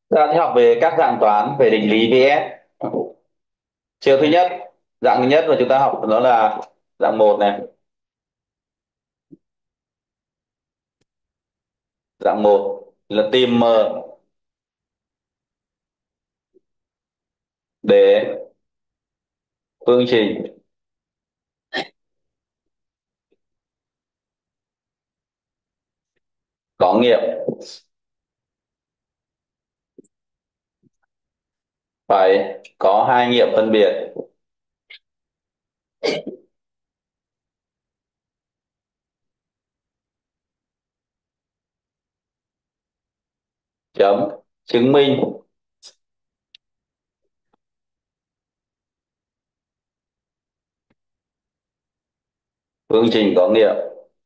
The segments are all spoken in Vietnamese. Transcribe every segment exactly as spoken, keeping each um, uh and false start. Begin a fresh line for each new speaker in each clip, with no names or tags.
Ta sẽ học về các dạng toán về định lý vê ét. Chiều thứ nhất, dạng thứ nhất mà chúng ta học đó là dạng một này. Dạng một là tìm m để phương trình có nghiệm phải có hai nghiệm phân biệt. Chấm. Chứng minh phương trình có nghiệm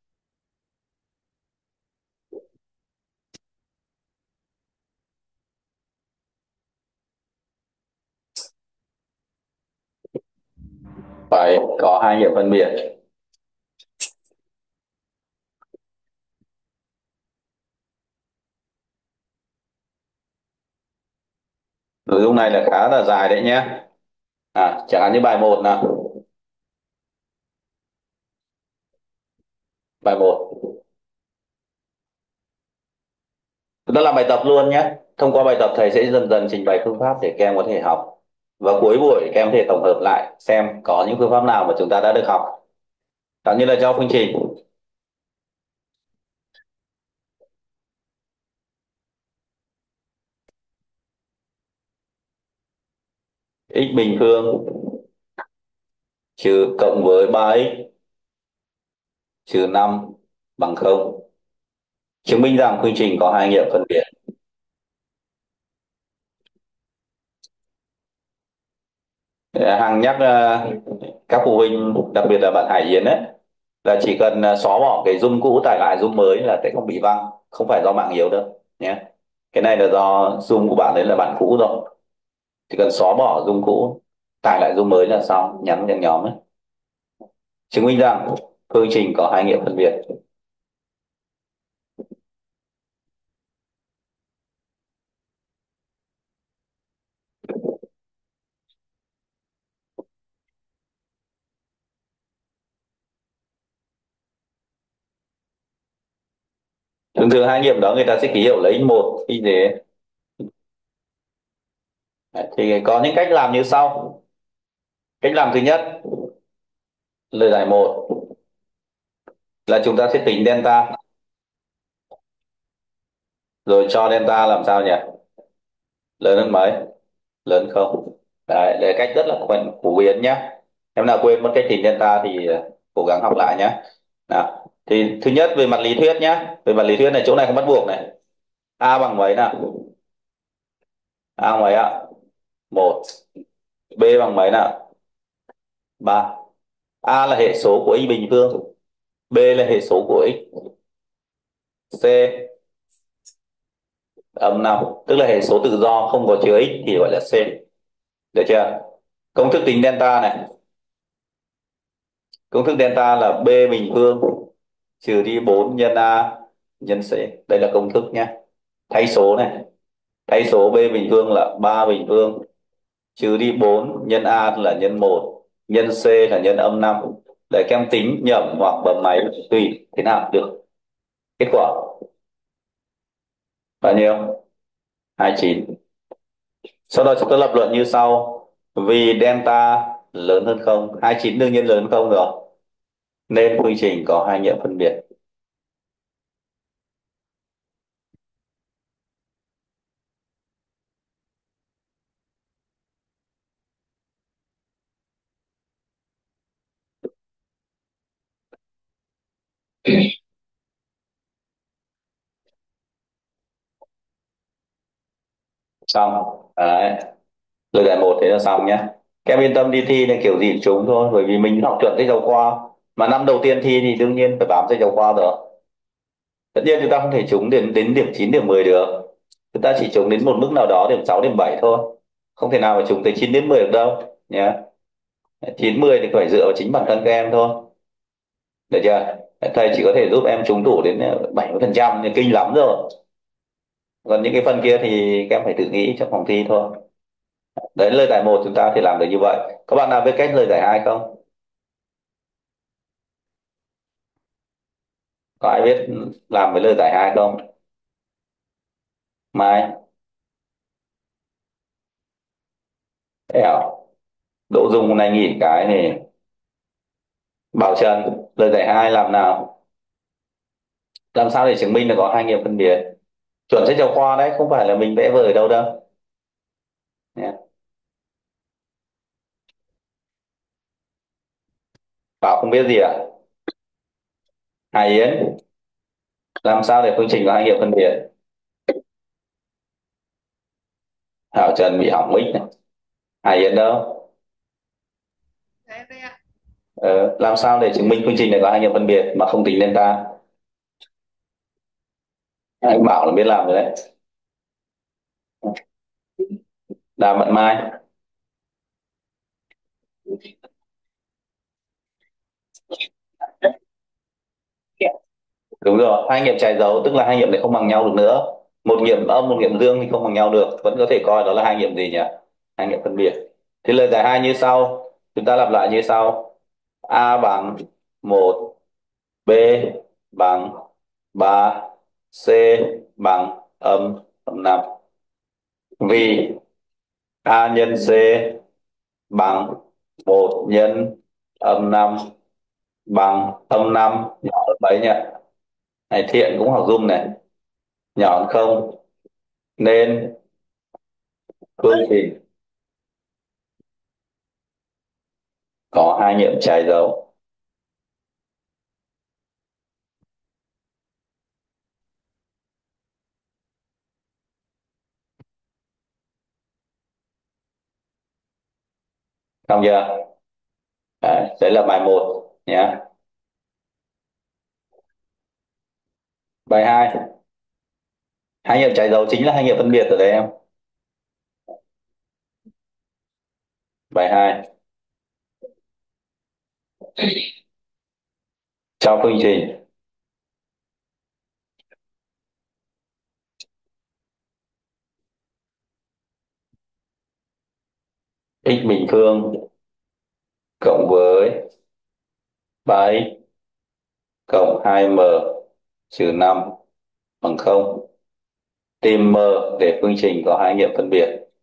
phải có hai nghiệm phân biệt. Nội dung này là khá là dài đấy nhé. À, chẳng hạn như bài một nào. Bài một đó là bài tập luôn nhé. Thông qua bài tập thầy sẽ dần dần trình bày phương pháp để các em có thể học. Và cuối buổi các em có thể tổng hợp lại xem có những phương pháp nào mà chúng ta đã được học. Tạo như là cho phương trình x bình phương trừ cộng với ba x trừ năm bằng không. Chứng minh rằng phương trình có hai nghiệm phân biệt. Hằng nhắc ờ, các phụ huynh, đặc biệt là bạn Hải Yến đấy, là chỉ cần ờ, xóa bỏ cái zoom cũ tải lại zoom mới là sẽ không bị văng, không phải do mạng yếu đâu nhé. Cái này là do zoom của bạn đấy là bản cũ rồi, chỉ cần xóa bỏ zoom cũ tải lại zoom mới là xong, nhắn vào nhóm ấy. Chứng minh rằng phương trình có hai nghiệm phân biệt. Thường thường hai nghiệm đó người ta sẽ ký hiệu lấy một y gì. Thì có những cách làm như sau. Cách làm thứ nhất, lời giải một là chúng ta sẽ tính delta, rồi cho delta làm sao nhỉ, lớn hơn mấy, lớn không. Đấy, để cách rất là quen phổ biến nhé. Em nào quên mất cách tính delta thì ờ, cố gắng học lại nhé. Nào, thì thứ nhất về mặt lý thuyết nhé, về mặt lý thuyết này chỗ này không bắt buộc này. A bằng mấy nào? A bằng mấy ạ? Một. B bằng mấy nào? Ba. A là hệ số của y bình phương, B là hệ số của x, C âm năm, tức là hệ số tự do không có chứa x thì gọi là C. Được chưa? Công thức tính delta này, công thức delta là b bình phương trừ đi bốn nhân a nhân c. Đây là công thức nhé. Thay số này, thay số b bình phương là ba bình phương trừ đi bốn nhân a là nhân một nhân c là nhân âm năm. Để các em tính nhẩm hoặc bấm máy tùy thế nào được. Kết quả bao nhiêu? Hai mươi chín. Sau đó chúng ta lập luận như sau. Vì delta lớn hơn không, hai mươi chín đương nhiên lớn hơn không rồi, nên phương trình có hai nghiệm phân biệt. Xong. Đấy, lời giải một thế là xong nhé. Các em yên tâm đi thi là kiểu gì cũng trúng thôi, bởi vì mình học chuẩn sách giáo khoa, mà năm đầu tiên thi thì đương nhiên phải bám sách giáo khoa rồi. Tất nhiên chúng ta không thể trúng đến đến điểm chín điểm mười được, chúng ta chỉ trúng đến một mức nào đó, điểm sáu điểm bảy thôi, không thể nào mà trúng tới chín đến mười được đâu nhé. Chín mười thì phải dựa vào chính bản thân các em thôi. Được chưa? Thầy chỉ có thể giúp em trúng tủ đến bảy mươi phần trăm thì kinh lắm rồi. Còn những cái phần kia thì các em phải tự nghĩ trong phòng thi thôi. Đấy, lời giải một chúng ta thì làm được như vậy. Các bạn nào biết cách lời giải hai không? Có ai biết làm với lời giải hai không? Mai, Ẻo, Đỗ Dung hôm nay nghỉ cái này. Bảo Trần, lời giải hai làm nào? Làm sao để chứng minh là có hai nghiệm phân biệt? Chuẩn sách giáo khoa đấy, không phải là mình vẽ vời đâu đâu. Nhé. Bảo không biết gì à? Hải Yến, làm sao để phương trình có hai nghiệm phân biệt? Hảo Trần bị hỏng mic này. Hải Yến đâu?
Dạ em đây ạ.
Ờ, làm sao để chứng minh phương trình này có hai nghiệm phân biệt mà không tính lên ta? Anh bảo là biết làm rồi đấy. Đàm Mận Mai. Đúng rồi, hai nghiệm trái dấu tức là hai nghiệm này không bằng nhau được nữa. Một nghiệm âm, một nghiệm dương thì không bằng nhau được, vẫn có thể coi đó là hai nghiệm gì nhỉ? Hai nghiệm phân biệt. Thì lời giải hai như sau, chúng ta lặp lại như sau: A bằng một, B bằng ba, C bằng âm âm năm. Vì A nhân C bằng một nhân âm năm bằng âm năm nhỏ hơn mấy nhỉ? Này Thiện cũng học dung này, nhỏ hơn không, nên phương trình có hai nghiệm trái dấu. Xong chưa? Đấy, đấy là bài một nhé. Bài hai, hai nghiệm trái dấu chính là hai nghiệm phân biệt rồi đấy em. Bài hai, trong phương trình x bình phương cộng với ba x cộng hai m trừ năm bằng không. Tìm m để phương trình có hai nghiệm phân biệt.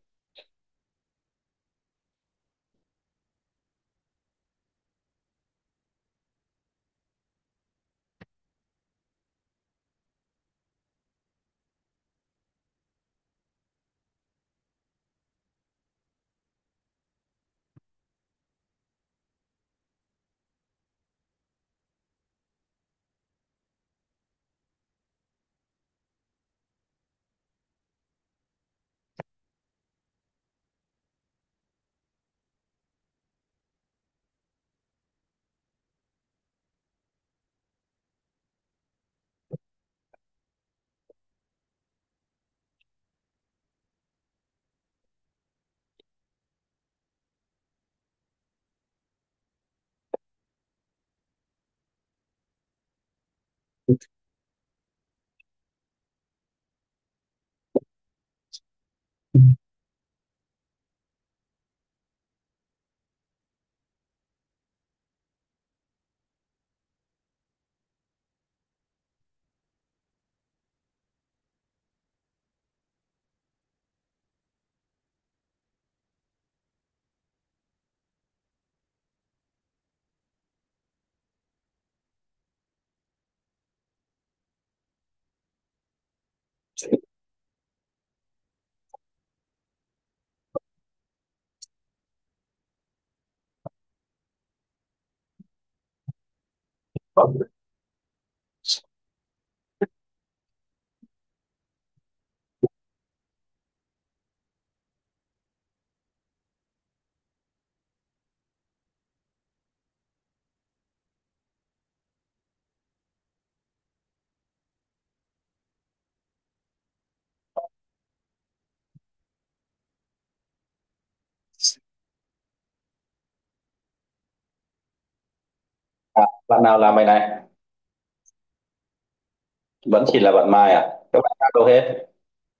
À, bạn nào làm bài này? Vẫn chỉ là bạn Mai à? Các bạn khác đâu hết?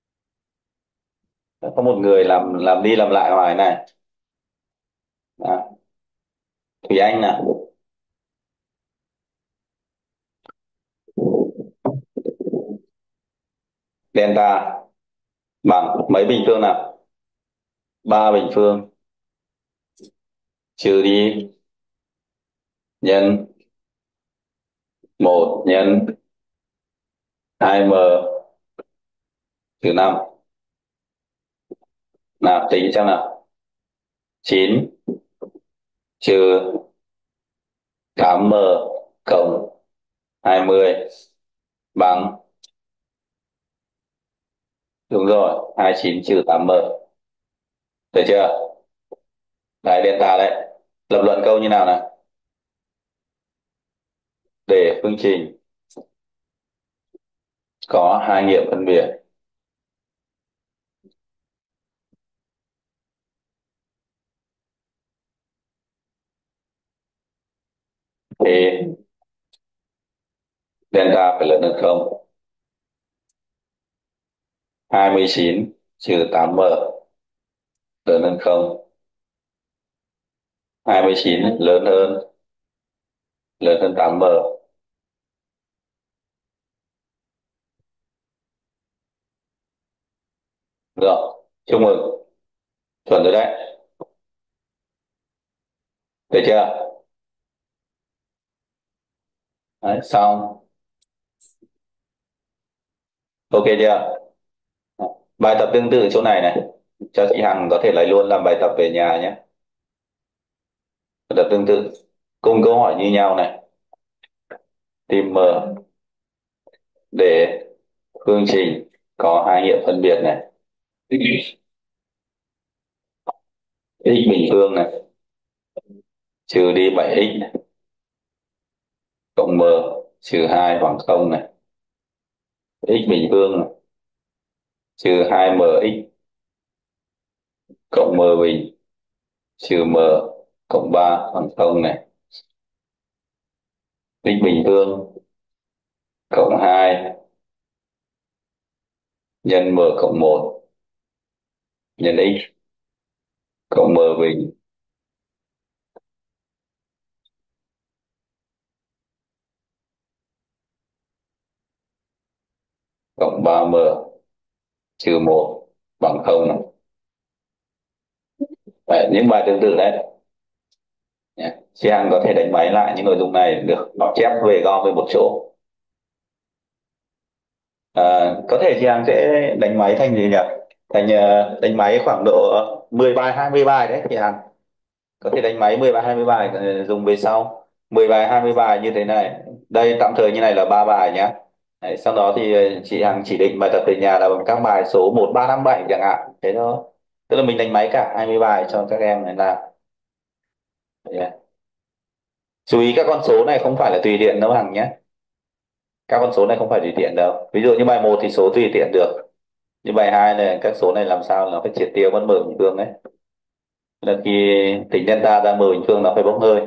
Có một người làm làm đi làm lại hoài này. À, Thùy Anh nào. Delta bằng mấy bình phương nào? Ba bình phương trừ đi nhân một nhân hai m trừ năm. Nào tính xem nào. Chín trừ tám m cộng hai mươi bằng, đúng rồi, hai mươi chín trừ tám m. Được chưa? Đấy, delta đấy. Lập luận câu như nào nào? Để phương trình có hai nghiệm phân biệt thì delta phải lớn hơn không. Hai mươi chín trừ tám m lớn hơn không. Hai mươi chín lớn hơn lớn hơn tám m. Rồi, chúc mừng, chuẩn rồi đấy. Được chưa? Đấy, xong. Ok chưa? Bài tập tương tự chỗ này này, cho chị Hằng có thể lấy luôn làm bài tập về nhà nhé. Bài tập tương tự cùng câu hỏi như nhau này. Tìm m để phương trình có hai nghiệm phân biệt này. X bình phương này trừ đi bảy x này cộng m trừ hai bằng không này. X bình phương này trừ hai mx cộng m bình trừ m cộng ba bằng không này. X bình phương cộng hai nhân m cộng một nhân x cộng m bình cộng ba m trừ một bằng không này. Đấy, những bài tương tự đấy nhé. Chị Hằng có thể đánh máy lại những nội dung này được đọc chép về gom về một chỗ. À, có thể chị Hằng sẽ đánh máy thành gì nhỉ? Thành ờ, đánh máy khoảng độ mười bài hai mươi bài đấy chị Hằng. Có thể đánh máy mười bài hai mươi bài, ờ, dùng về sau mười bài hai mươi bài như thế này. Đây tạm thời như này là ba bài nhá. Đấy, sau đó thì ờ, chị Hằng chỉ định bài tập về nhà là bằng các bài số một ba năm bảy chẳng hạn thế thôi. Tức là mình đánh máy cả hai mươi bài cho các em này làm. Đấy. Chú ý các con số này không phải là tùy tiện đâu Hằng nhé. Các con số này không phải tùy tiện đâu. Ví dụ như bài một thì số tùy tiện được, như bài hai này các số này làm sao nó phải triệt tiêu con mở bình phương đấy. Là khi tính delta ra mở bình phương nó phải bốc hơi.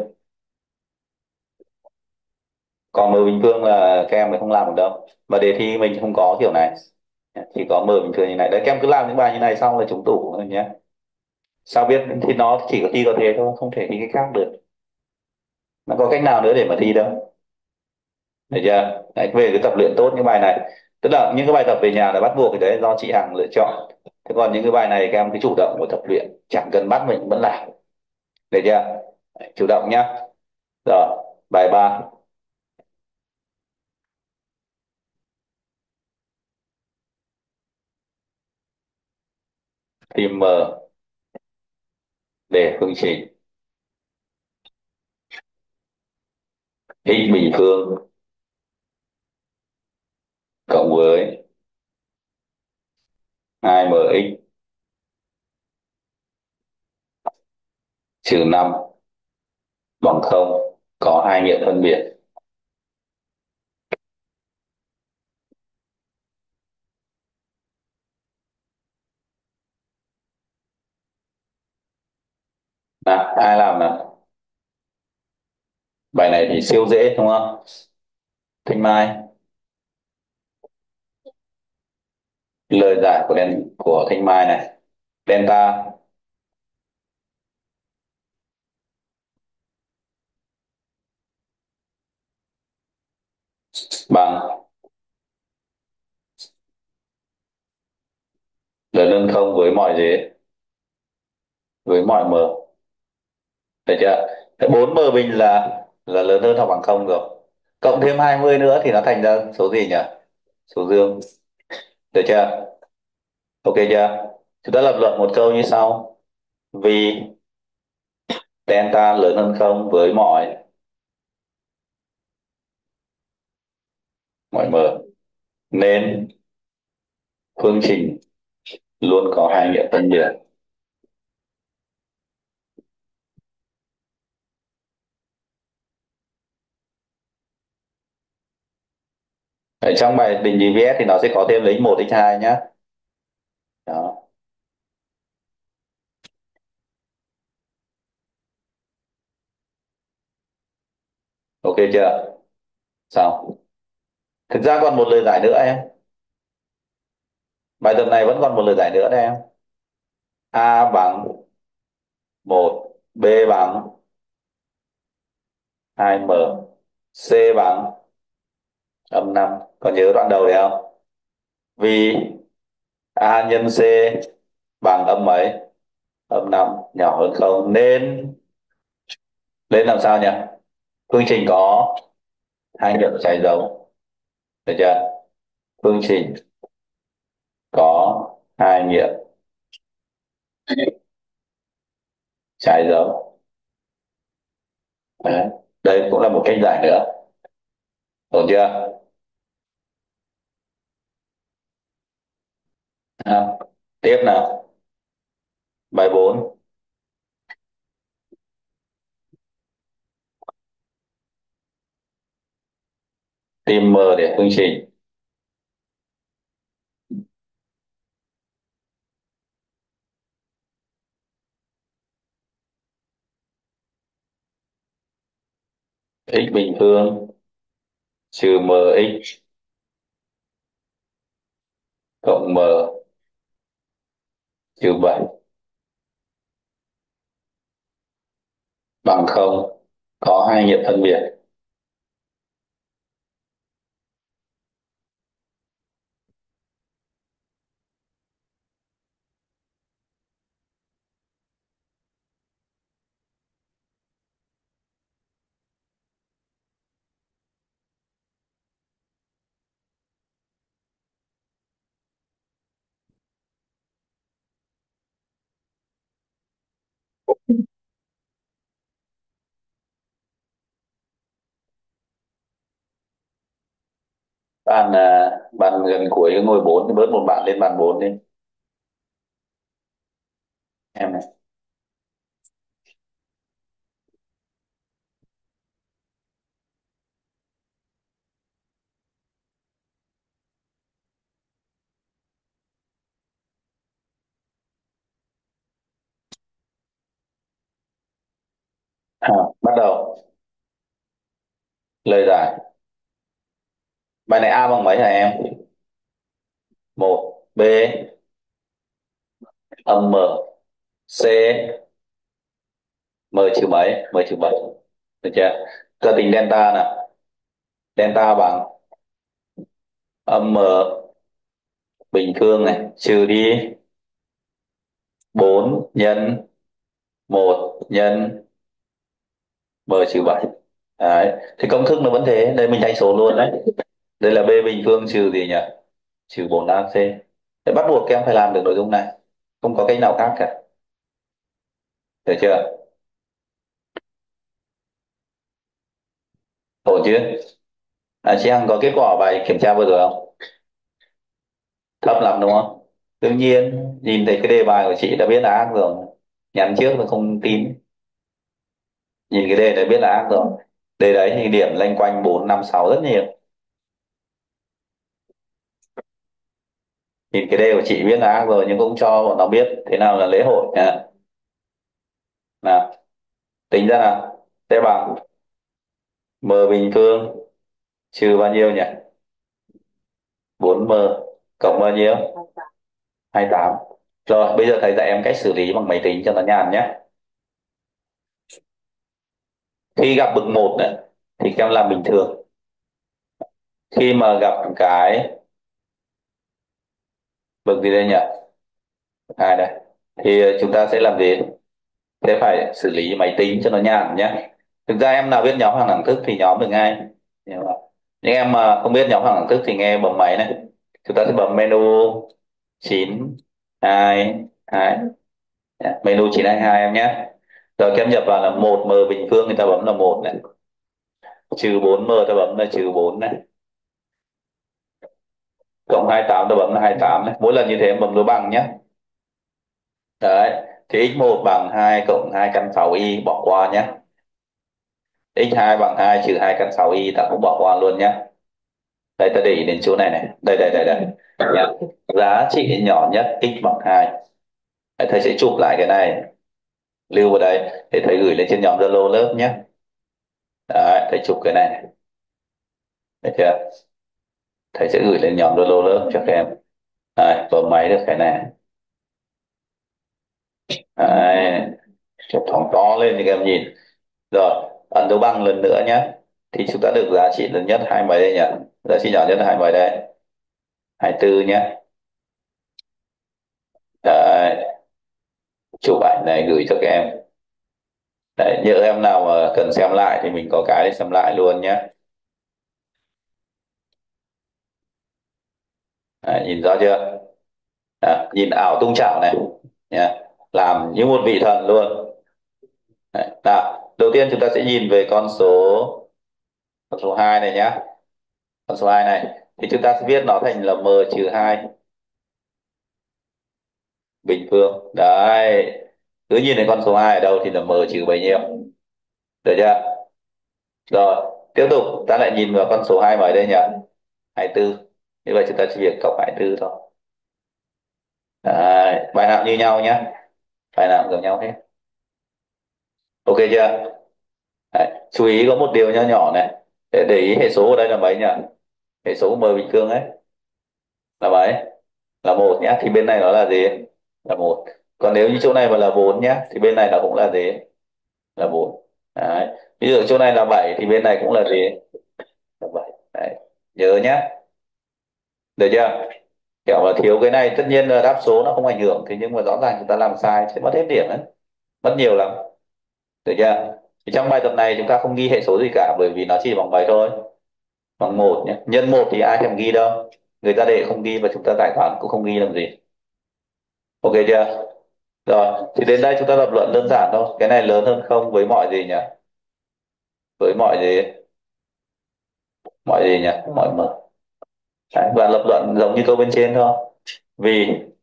Còn mở bình phương là các em mới không làm được đâu, mà đề thi mình không có kiểu này, chỉ có mở bình thường như này đấy. Các em cứ làm những bài như này xong là trúng tủ rồi nhé. Sao biết? Thì nó chỉ có thi có thế thôi, không thể thi cái khác được. Nó có cách nào nữa để mà thi đâu. Được chưa? Đấy, về cái tập luyện tốt những bài này, tức là những cái bài tập về nhà là bắt buộc, cái đấy do chị Hằng lựa chọn. Thế còn những cái bài này các em cứ chủ động của tập luyện, chẳng cần bắt mình vẫn làm. Được chưa? Đấy, chủ động nhá. Rồi, bài ba. Tìm m để phương trình x bình phương cộng với hai mx trừ năm bằng không có hai nghiệm phân biệt. Nào, ai làm nào? Bài này thì siêu dễ đúng không? Thanh Mai. Lời giải của đèn của Thanh Mai này. delta bằng lớn hơn không với mọi gì, với mọi m, được chưa? Cái bốn m bình là là lớn hơn hoặc bằng không rồi, cộng thêm hai mươi nữa thì nó thành ra số gì nhỉ? Số dương, được chưa? Ok chưa? Chúng ta lập luận một câu như sau: vì delta lớn hơn không với mọi mọi m, nên phương trình luôn có hai nghĩa phân biệt. Ở trong bài định lý vê ét thì nó sẽ có thêm lấy một x hai nhá. Đó, ok chưa? Xong. Thực ra còn một lời giải nữa em. Bài tập này vẫn còn một lời giải nữa đấy em. A bằng một, B bằng hai m, C bằng âm năm. Còn nhớ đoạn đầu đấy không? Vì A nhân C bằng âm mấy? Âm năm, nhỏ hơn không, nên nên làm sao nhỉ? Phương trình có hai nghiệm trái dấu, được chưa? Phương trình có hai nghiệm trái dấu. Đấy. Đây cũng là một cách giải nữa. Ổn chưa? À, tiếp nào. Bài bốn, tìm m để phương trình x bình phương trừ mx cộng m trừ bảy bằng không, có hai nghiệm phân biệt. Bạn à, bạn gần cuối cái ngôi bốn thì bớt một bạn lên bàn bốn đi em này. À, bắt đầu. Lời giải. Bài này A bằng mấy hả em? Một, B âm m, C m trừ mấy? M trừ bảy, được chưa? Giờ tính delta nào. Delta bằng âm m bình phương này trừ đi bốn nhân một nhân m trừ bảy. Đấy, thì công thức nó vẫn thế, đây mình đánh số luôn đấy. Đây là b bình phương trừ gì nhỉ? Trừ bốn a xê. Thế bắt buộc các em phải làm được nội dung này, không có cách nào khác cả, được chưa? Ổn chứ? À, chị Hằng có kết quả bài kiểm tra vừa rồi không? Thấp lắm đúng không? Đương nhiên, nhìn thấy cái đề bài của chị đã biết là ác rồi, nhắn trước là không tin. Nhìn cái đề đã biết là ác rồi. Đề đấy thì điểm loanh quanh bốn năm sáu rất nhiều. Nhìn cái đề của chị biết là ác rồi, nhưng cũng cho bọn nó biết thế nào là lễ hội nha. Nào, tính ra nào. Thế bằng m bình phương trừ bao nhiêu nhỉ? bốn m cộng bao nhiêu? Hai mươi tám. Rồi, bây giờ thầy dạy em cách xử lý bằng máy tính cho nó nhàn nhé. Khi gặp bậc một này thì các em làm bình thường. Khi mà gặp cái bậc gì đây nhỉ? Hai đây. Thì chúng ta sẽ làm gì? Sẽ phải xử lý máy tính cho nó nhàn nhé. Thực ra em nào biết nhóm hàng đẳng thức thì nhóm được ngay. Nhưng mà những em mà không biết nhóm hàng đẳng thức thì nghe bấm máy này. Chúng ta sẽ bấm menu chín hai hai. Menu chín hai hai em nhé. Rồi các em nhập vào là một m bình phương, người ta bấm là một này. Trừ bốn m ta bấm là trừ bốn này. Cộng hai mươi tám ta bấm là hai mươi tám này. Mỗi lần như thế em bấm dấu bằng nhé. Đấy. Thì x một bằng hai cộng hai căn sáu y bỏ qua nhé. x hai bằng hai trừ hai căn sáu y ta cũng bỏ qua luôn nhé. Đây ta để ý đến chỗ này này. Đây đây đây đây. Nhá. Giá trị nhỏ nhất x bằng hai. Đấy, thầy sẽ chụp lại cái này. Lưu vào đây để thầy gửi lên trên nhóm Zalo lớp nhé. Đấy, thầy chụp cái này này. Được chưa? Thầy sẽ gửi lên nhóm Zalo lớp cho các em. Đấy, bấm máy được cái này. Đấy, chụp thòng to lên thì các em nhìn. Rồi, ấn dấu bằng lần nữa nhé. Thì chúng ta được giá trị lớn nhất hai mấy đây nhỉ? Giá trị nhỏ nhất là hai mấy đây? hai mươi tư nhé. Đấy, chụp ảnh này gửi cho các em. Đấy, nhớ em nào mà cần xem lại thì mình có cái để xem lại luôn nhé. Đấy, nhìn rõ chưa? Đấy, nhìn ảo tung chảo này nhé. Làm như một vị thần luôn. Đấy, nào, đầu tiên chúng ta sẽ nhìn về con số con số hai này nhá. Con số hai này thì chúng ta sẽ viết nó thành là m trừ hai bình phương. Đấy. Cứ nhìn thấy con số hai ở đâu thì là m trừ bấy nhiêu. Được chưa? Rồi, tiếp tục ta lại nhìn vào con số hai mấy đây nhỉ? hai mươi tư. Như vậy chúng ta chỉ việc cộng hai mươi tư thôi. Đấy, bài nào như nhau nhé. Bài nào cũng giống nhau hết. Ok chưa? Đấy, chú ý có một điều nho nhỏ này. Để, để ý hệ số ở đây là mấy nhỉ? Hệ số m bình phương ấy là mấy? Là một nhá. Thì bên này nó là gì? Là một. Còn nếu như chỗ này mà là bốn nhá thì bên này nó cũng là gì? Là bốn. Đấy. Ví dụ chỗ này là bảy thì bên này cũng là gì? Là bảy. Đấy. Nhớ nhá. Được chưa? Kiểu là thiếu cái này tất nhiên là đáp số nó không ảnh hưởng, thế nhưng mà rõ ràng chúng ta làm sai sẽ mất hết điểm đấy, mất nhiều lắm. Được chưa? Thì trong bài tập này chúng ta không ghi hệ số gì cả bởi vì nó chỉ bằng bảy thôi, bằng một nhé. Nhân một thì ai thèm ghi đâu, người ta để không ghi và chúng ta giải toán cũng không ghi làm gì. Ok chưa? Rồi thì đến đây chúng ta lập luận đơn giản thôi, cái này lớn hơn không với mọi gì nhỉ? Với mọi gì? Mọi gì nhỉ? Mọi m. Đấy, và lập luận giống như câu bên trên thôi, vì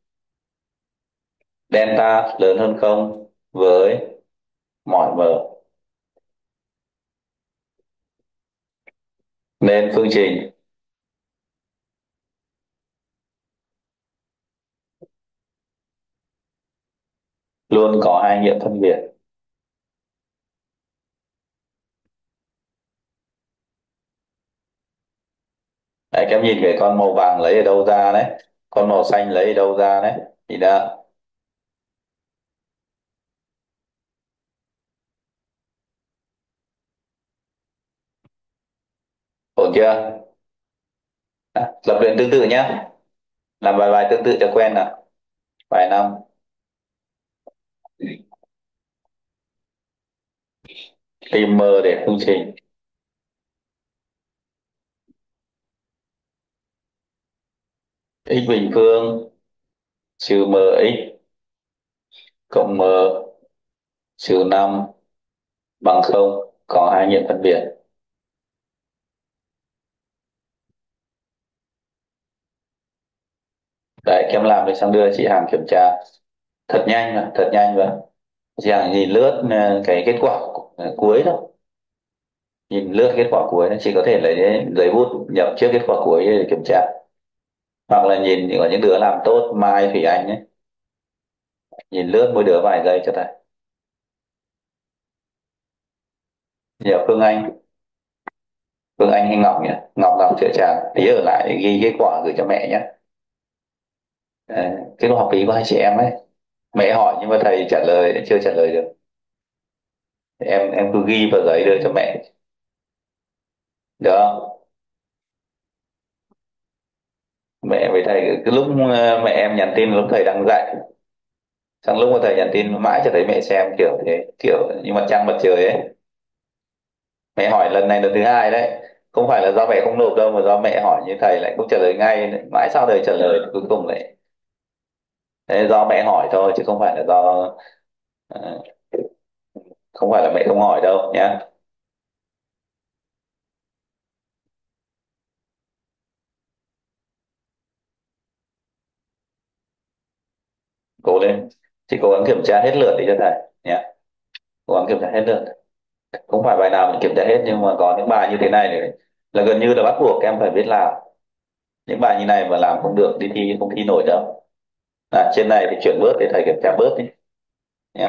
delta lớn hơn không với mọi m nên phương trình luôn có hai nghiệm phân biệt. Đấy, các em nhìn cái con màu vàng lấy ở đâu ra đấy, con màu xanh lấy ở đâu ra đấy, nhìn ra. Ổn chưa? À, lập luyện tương tự nhá, làm vài bài tương tự cho quen nào. Bài năm, tìm m để phương trình x bình phương trừ mx cộng m trừ năm bằng không, có hai nghiệm phân biệt. Đấy, các em làm được xong đưa chị Hằng kiểm tra. Thật nhanh mà, thật nhanh mà. Chị Hằng nhìn lướt ờ, cái kết quả cu- cuối thôi, nhìn lướt kết quả cuối chị có thể lấy giấy bút nhập trước kết quả cuối để kiểm tra, hoặc là nhìn có những đứa làm tốt Mai Thủy Anh ấy, nhìn lướt mỗi đứa vài giây cho thầy. Nhiều Phương Anh, Phương Anh hay Ngọc nhỉ? Ngọc Ngọc chữa chàng tí ở lại ghi kết quả gửi cho mẹ nhé. À, cái câu học phí của hai chị em ấy, mẹ hỏi nhưng mà thầy trả lời chưa trả lời được. Em em cứ ghi vào giấy đưa cho mẹ, được không? Mẹ với thầy cái lúc ờ, mẹ em nhắn tin lúc thầy đang dạy, xong lúc mà thầy nhắn tin mãi cho thấy mẹ xem kiểu thế, kiểu như mặt trăng mặt trời ấy. Mẹ hỏi lần này lần thứ hai đấy, không phải là do mẹ không nộp đâu mà do mẹ hỏi như thầy lại không trả lời ngay, mãi sau đời trả lời cuối cùng lại thế, do mẹ hỏi thôi chứ không phải là do ờ, không phải là mẹ không hỏi đâu nhá. Cố lên, chị cố gắng kiểm tra hết lượt đi cho thầy nhé, cố gắng kiểm tra hết lượt. Không phải bài nào mình kiểm tra hết nhưng mà có những bài như thế này này là gần như là bắt buộc em phải biết làm. Những bài như này mà làm không được đi thi không thi nổi đâu. À, trên này thì chuyển bớt để thầy kiểm tra bớt đi nhé.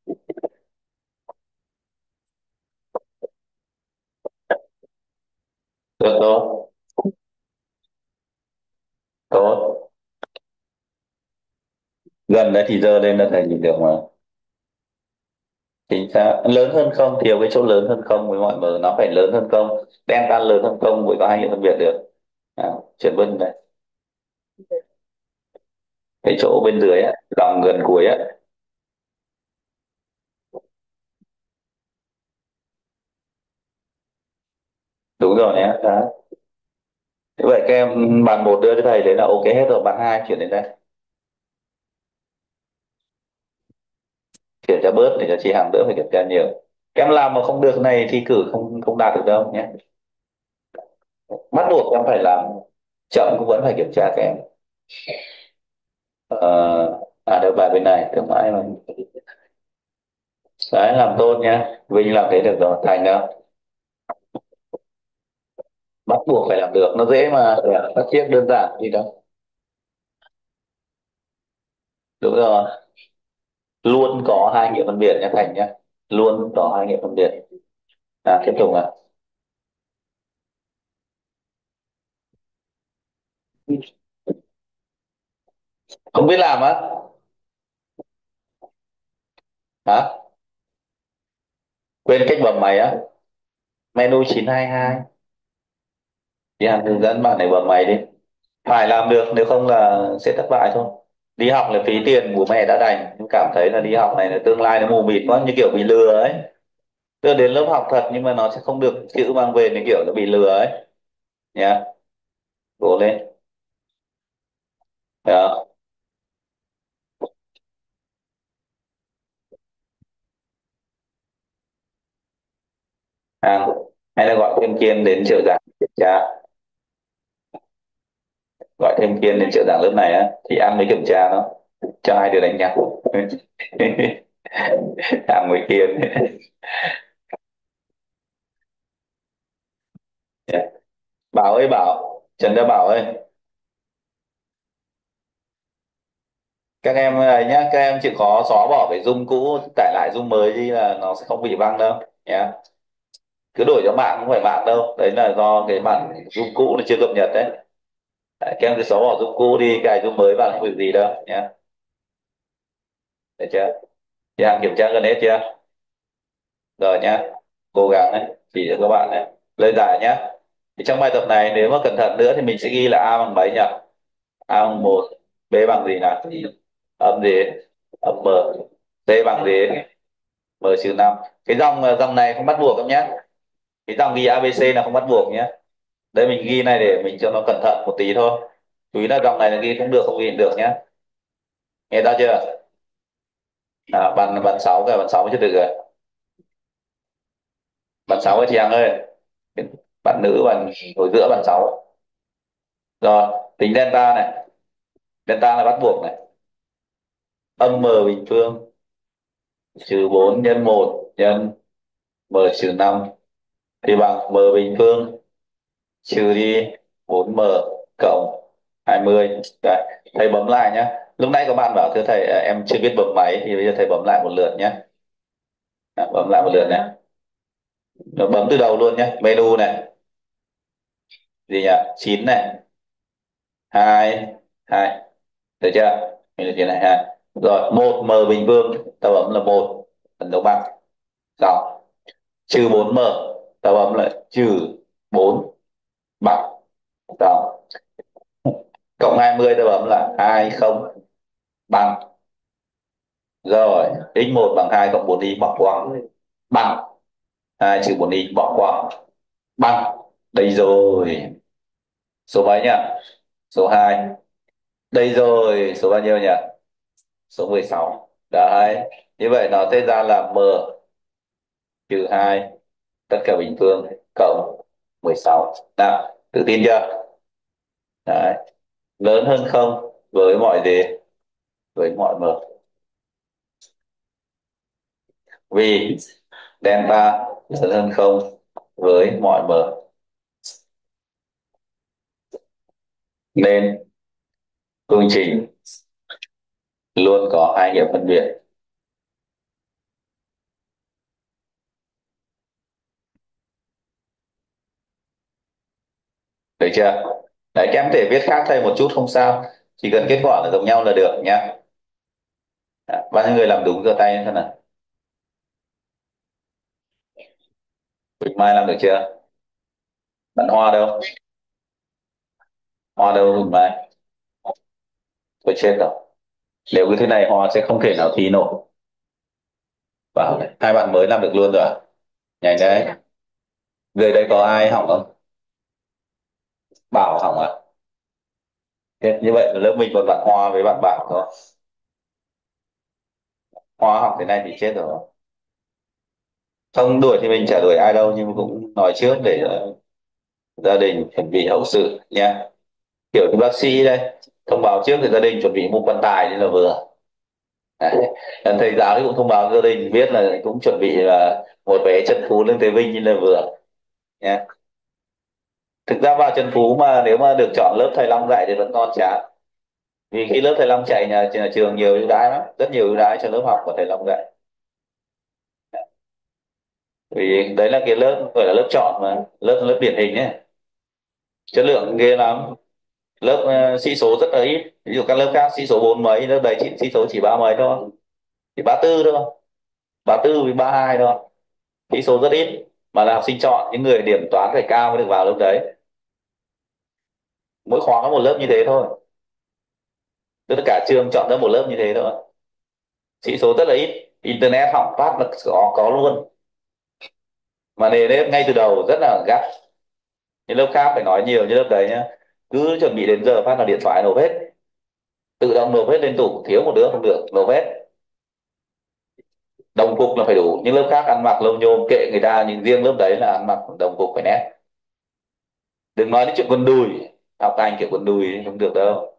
Được tốt, tốt. Gần đấy thì dơ lên là thầy nhìn được mà. Chính xác, lớn hơn không, thiếu cái chỗ lớn hơn không với mọi mờ nó phải lớn hơn không, đen tan lớn hơn không mới có hai hiệu phân biệt được. À, chuyển bên này, cái chỗ bên dưới á, dòng gần cuối á. Đúng rồi nhé. Đấy. Thế vậy các em bàn một đưa cho thầy đấy là ok hết rồi, bàn hai chuyển đến đây kiểm tra bớt để cho chị Hằng đỡ phải kiểm tra nhiều. Các em làm mà không được này thi cử không không đạt được đâu nhé, bắt buộc em phải làm, chậm cũng vẫn phải kiểm tra các em. ờ, À đâu bài bên này tương mãi mà. Đấy làm tốt nhá, Vinh làm thế được rồi, Thành đâu, bắt buộc phải làm được, nó dễ mà, các chiếc đơn giản gì đâu. Đúng rồi, luôn có hai nghĩa phân biệt nha Thành nhá, luôn có hai nghĩa phân biệt. À tiếp tục à, không biết làm á? Hả? Quên cách bấm máy á? Menu chín hai hai, chị Hằng hướng dẫn bạn này bấm máy đi, phải làm được nếu không là sẽ thất bại thôi. Đi học là phí tiền, bố mẹ đã đành nhưng cảm thấy là đi học này là tương lai nó mù mịt quá, như kiểu bị lừa ấy. Đưa đến lớp học thật nhưng mà nó sẽ không được chữ mang về, như kiểu nó bị lừa ấy nhá. Cố lên. Đó. À, hay là gọi thêm Kiên đến trợ giảng kiểm tra, gọi thêm Kiên đến trợ giảng lớp này á thì ăn mới kiểm tra nó, cho hai đứa đánh nhau. Ăn với Kiên. Bảo ơi Bảo, Trần Gia Bảo ơi, các em ấy nhá, các em chịu khó xóa bỏ cái Zoom cũ tải lại Zoom mới đi là nó sẽ không bị văng đâu nhá. Cứ đổi cho mạng không phải mạng đâu, đấy là do cái bản Zoom cũ nó chưa cập nhật đấy. Đấy, các em cứ xóa bỏ Zoom cũ đi, cài Zoom mới vào không việc gì đâu nhá. Được chưa? Chị Hằng kiểm tra gần hết chưa? Rồi nhá, cố gắng đấy, chỉ cho các bạn này lời giải nhá. Thì trong bài tập này nếu mà cẩn thận nữa thì mình sẽ ghi là a bằng mấy nhỉ? A bằng một, b bằng gì nào? Âm gì? Âm m. C bằng gì? M trừ năm. Cái dòng dòng này không bắt buộc em nhé, cái dòng ghi a bê xê là không bắt buộc nhé. Đây mình ghi này để mình cho nó cẩn thận một tí thôi, chú ý là dòng này là ghi không được, không ghi được nhé, nghe rõ chưa? À, bạn bạn sáu rồi, bạn sáu mới chưa được rồi. Bạn sáu ấy chị Hằng ơi, bạn nữ bạn ngồi giữa bạn sáu. Rồi tính delta này, delta là bắt buộc này, âm m bình phương trừ bốn nhân một nhân m trừ năm thì bằng m bình phương trừ đi bốn m cộng hai mươi. Đấy, thầy bấm lại nhé. Lúc nãy có bạn bảo thưa thầy à, em chưa biết bấm máy thì bây giờ thầy bấm lại một lượt nhé. À, bấm lại một lượt nhé. Rồi bấm từ đầu luôn nhé. Menu này, gì nhỉ? Chín này, hai, hai. được chưa? Mình là thế này ha. Rồi một m bình phương ta bấm là một, phần dấu bằng. Xong trừ bốn m ta bấm là trừ bốn bằng. Xong cộng hai mươi ta bấm là hai không bằng. Rồi x một bằng hai cộng bốn y bỏ qua, bằng. Hai trừ bốn y bỏ qua, bằng. Đây rồi. Số mấy nhỉ? Số hai. Đây rồi, số bao nhiêu nhỉ? Số mười sáu. Đấy, như vậy nó sẽ ra là m trừ hai tất cả bình phương cộng mười sáu. Nào tự tin chưa? Đấy, lớn hơn không với mọi gì? Với mọi m. Vì delta lớn hơn không với mọi m, nên phương trình luôn có hai nghiệm phân biệt. Được chưa? Đấy, các em có thể viết khác thêm một chút không sao, chỉ cần kết quả là giống nhau là được nhá. Đã, bao nhiêu người làm đúng giơ tay lên xem nào. Quỳnh Mai làm được chưa? Bạn Hoa đâu? Hoa đâu Quỳnh Mai? Tôi chết rồi, nếu cứ thế này Hoa sẽ không thể nào thi nổi. Bảo này, hai bạn mới làm được luôn rồi à? Nhanh đấy. Người đây có ai hỏng không? Bảo hỏng à? Thế như vậy là lớp mình còn bạn Hoa với bạn Bảo thôi. Hoa hỏng thế này thì chết rồi. Không đuổi thì mình chả đuổi ai đâu, nhưng mà cũng nói trước để ờ, gia đình chuẩn bị hậu sự nha. Kiểu như bác sĩ đây, thông báo trước thì gia đình chuẩn bị mua quan tài nên là vừa. Đấy. Thầy giáo thì cũng thông báo gia đình biết là cũng chuẩn bị là một vé Trần Phú lên Thế Vinh như là vừa nha. Thực ra vào Trần Phú mà nếu mà được chọn lớp thầy Long dạy thì vẫn ngon chán, vì khi lớp thầy Long chạy nhà, nhà trường nhiều ưu đãi lắm, rất nhiều ưu đãi cho lớp học của thầy Long dạy. Vì đấy là cái lớp gọi là lớp chọn mà, lớp lớp điển hình ấy, chất lượng ghê lắm. Lớp uh, sĩ số rất là ít, ví dụ các lớp khác sĩ số bốn mấy, lớp đấy chỉ sĩ số chỉ ba mấy thôi, chỉ ba tư thôi, ba tư với ba hai thôi, sĩ số rất ít, mà là học sinh chọn, những người điểm toán phải cao mới được vào lớp đấy. Mỗi khóa có một lớp như thế thôi, tất cả trường chọn ra một lớp như thế thôi, sĩ số rất là ít, internet hỏng phát là có, có luôn. Mà nề nếp ngay từ đầu rất là gắt, những lớp khác phải nói nhiều, như lớp đấy nhá, cứ chuẩn bị đến giờ phát là điện thoại nổ hết, tự động nộp hết lên tủ, thiếu một đứa không được, nộp hết. Đồng phục là phải đủ, những lớp khác ăn mặc lông nhôm kệ người ta, nhưng riêng lớp đấy là ăn mặc đồng phục phải nét. Đừng nói đến chuyện quần đùi, học hành kiểu quần đùi ấy, không được đâu.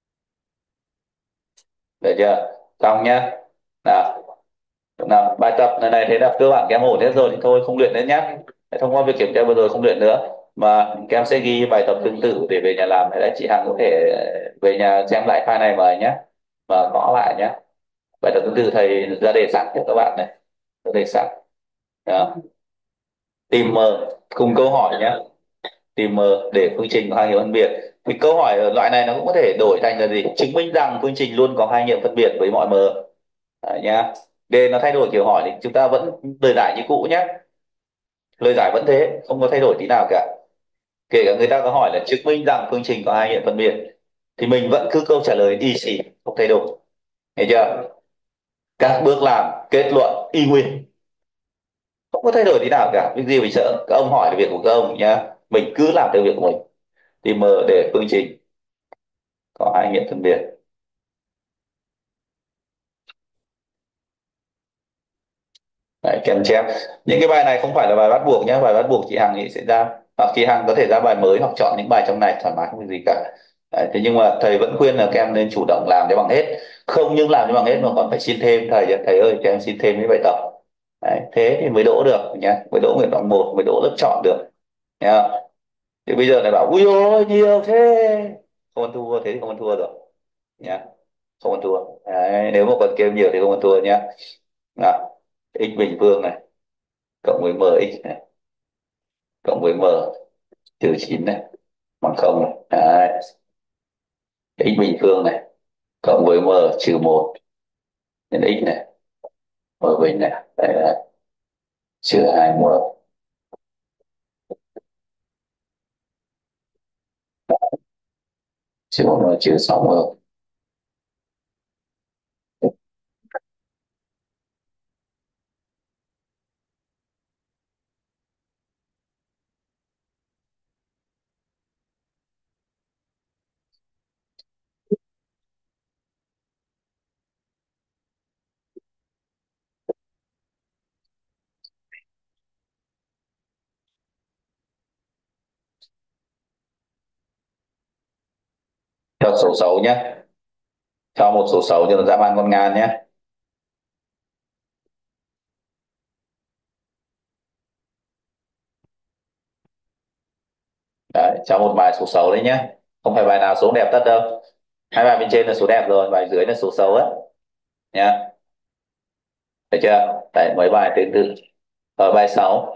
Được chưa? Xong nhá. Nào, nào bài tập này này thế là cơ bản các em ổn hết rồi thì thôi không luyện nữa nhá. Thông qua việc kiểm tra vừa rồi không luyện nữa, mà các em sẽ ghi bài tập tương tự để về nhà làm. Đấy, chị Hằng có thể về nhà xem lại file này mời nhá, và gõ lại nhá. Bài tập tương tự thầy ra đề sẵn cho các bạn này, ra đề sẵn. Đó. Tìm M cùng câu hỏi nhé, tìm M để phương trình có hai nghiệm phân biệt. Thì câu hỏi ở loại này nó cũng có thể đổi thành là gì, chứng minh rằng phương trình luôn có hai nghiệm phân biệt với mọi M. Đấy nhá. Đề nó thay đổi kiểu hỏi thì chúng ta vẫn lời giải như cũ nhé, lời giải vẫn thế, không có thay đổi tí nào cả. Kể cả người ta có hỏi là chứng minh rằng phương trình có hai nghiệm phân biệt thì mình vẫn cứ câu trả lời y xì, không thay đổi. Nghe chưa? Các bước làm kết luận y nguyên, không có thay đổi tí nào cả. Việc gì phải sợ, các ông hỏi là việc của các ông nhá, mình cứ làm theo việc của mình. Tìm M để phương trình có hai nghiệm phân biệt. Đấy, kèm chép. Những cái bài này không phải là bài bắt buộc nhé, bài bắt buộc chị Hằng thì sẽ ra, hoặc chị Hằng có thể ra bài mới hoặc chọn những bài trong này thoải mái, không có gì cả. Đấy, thế nhưng mà thầy vẫn khuyên là các em nên chủ động làm cho bằng hết, không những làm cho bằng hết mà còn phải xin thêm thầy, thầy ơi cho em xin thêm mấy bài tập. Đấy, thế thì mới đỗ được nhé, mới đỗ nguyện vọng một, mới đỗ lớp chọn được nhá. Thì bây giờ này bảo ui ôi nhiều thế, không ăn thua, thế thì không ăn thua rồi nhá, không ăn thua. Đấy, nếu mà còn kêu nhiều thì không ăn thua nhá. Nào, x bình phương này cộng với mx này cộng với m trừ chín này bằng không này. Đấy, x bình phương này cộng với m trừ một nhân x này, m bình này, đây là trừ hai m trừ một m trừ sáu m. Cho số xấu nhé, cho một số xấu cho nó dã man con ngan nhé. Đấy, cho một bài số xấu đấy nhé, không phải bài nào số đẹp tất đâu. Hai bài bên trên là số đẹp rồi, bài dưới là số xấu á nhá. Được chưa? Đấy, mấy bài tương tự. Ở bài sáu,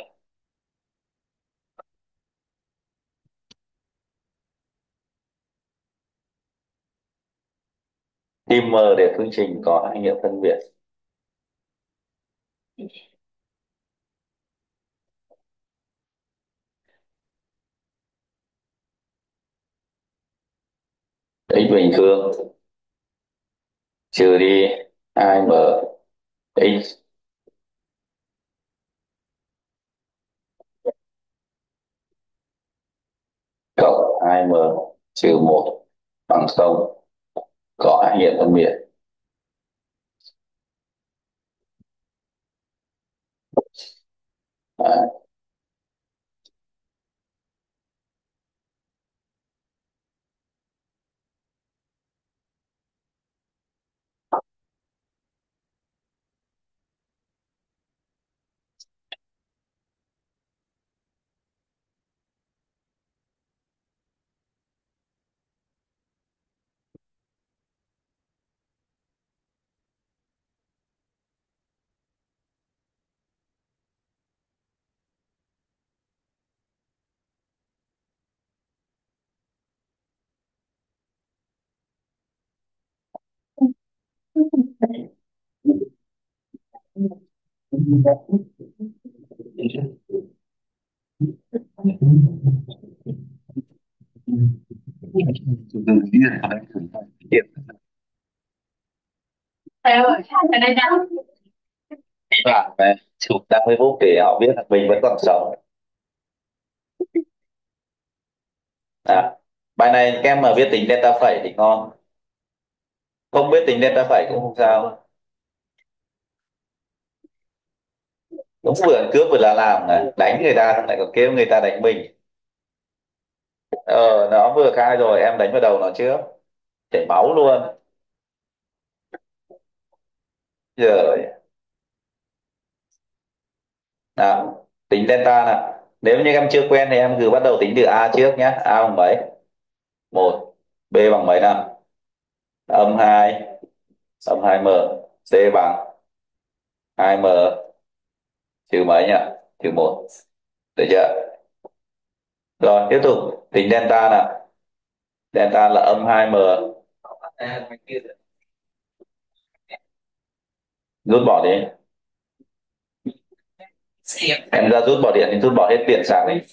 tìm m để phương trình có hai nghiệm phân biệt. X bình phương trừ đi hai m x cộng hai m trừ một bằng không, có hai nghiệm phân biệt. Đấy. Bạn này chụp đăng Facebook để họ biết là mình vẫn còn sống. À, bài này các em mà biết tính delta phẩy thì ngon, không biết tính delta phẩy cũng không sao. Đúng, vừa cướp vừa là làm này, đánh người ta xong lại còn kêu người ta đánh mình. Ờ, nó vừa khai rồi em đánh vào đầu nó trước, chảy máu luôn. Giờ nào, tính delta nào, nếu như em chưa quen thì em cứ bắt đầu tính từ a trước nhé. A bằng mấy? Một. B bằng mấy nào? Âm hai. Âm hai m. C bằng hai m trừ mấy nhỉ? Trừ một. Được chưa? Rồi tiếp tục tính delta nào. Delta là âm hai m. Rút bỏ đi. Em ra rút bỏ điện thì rút bỏ hết điện sáng đi.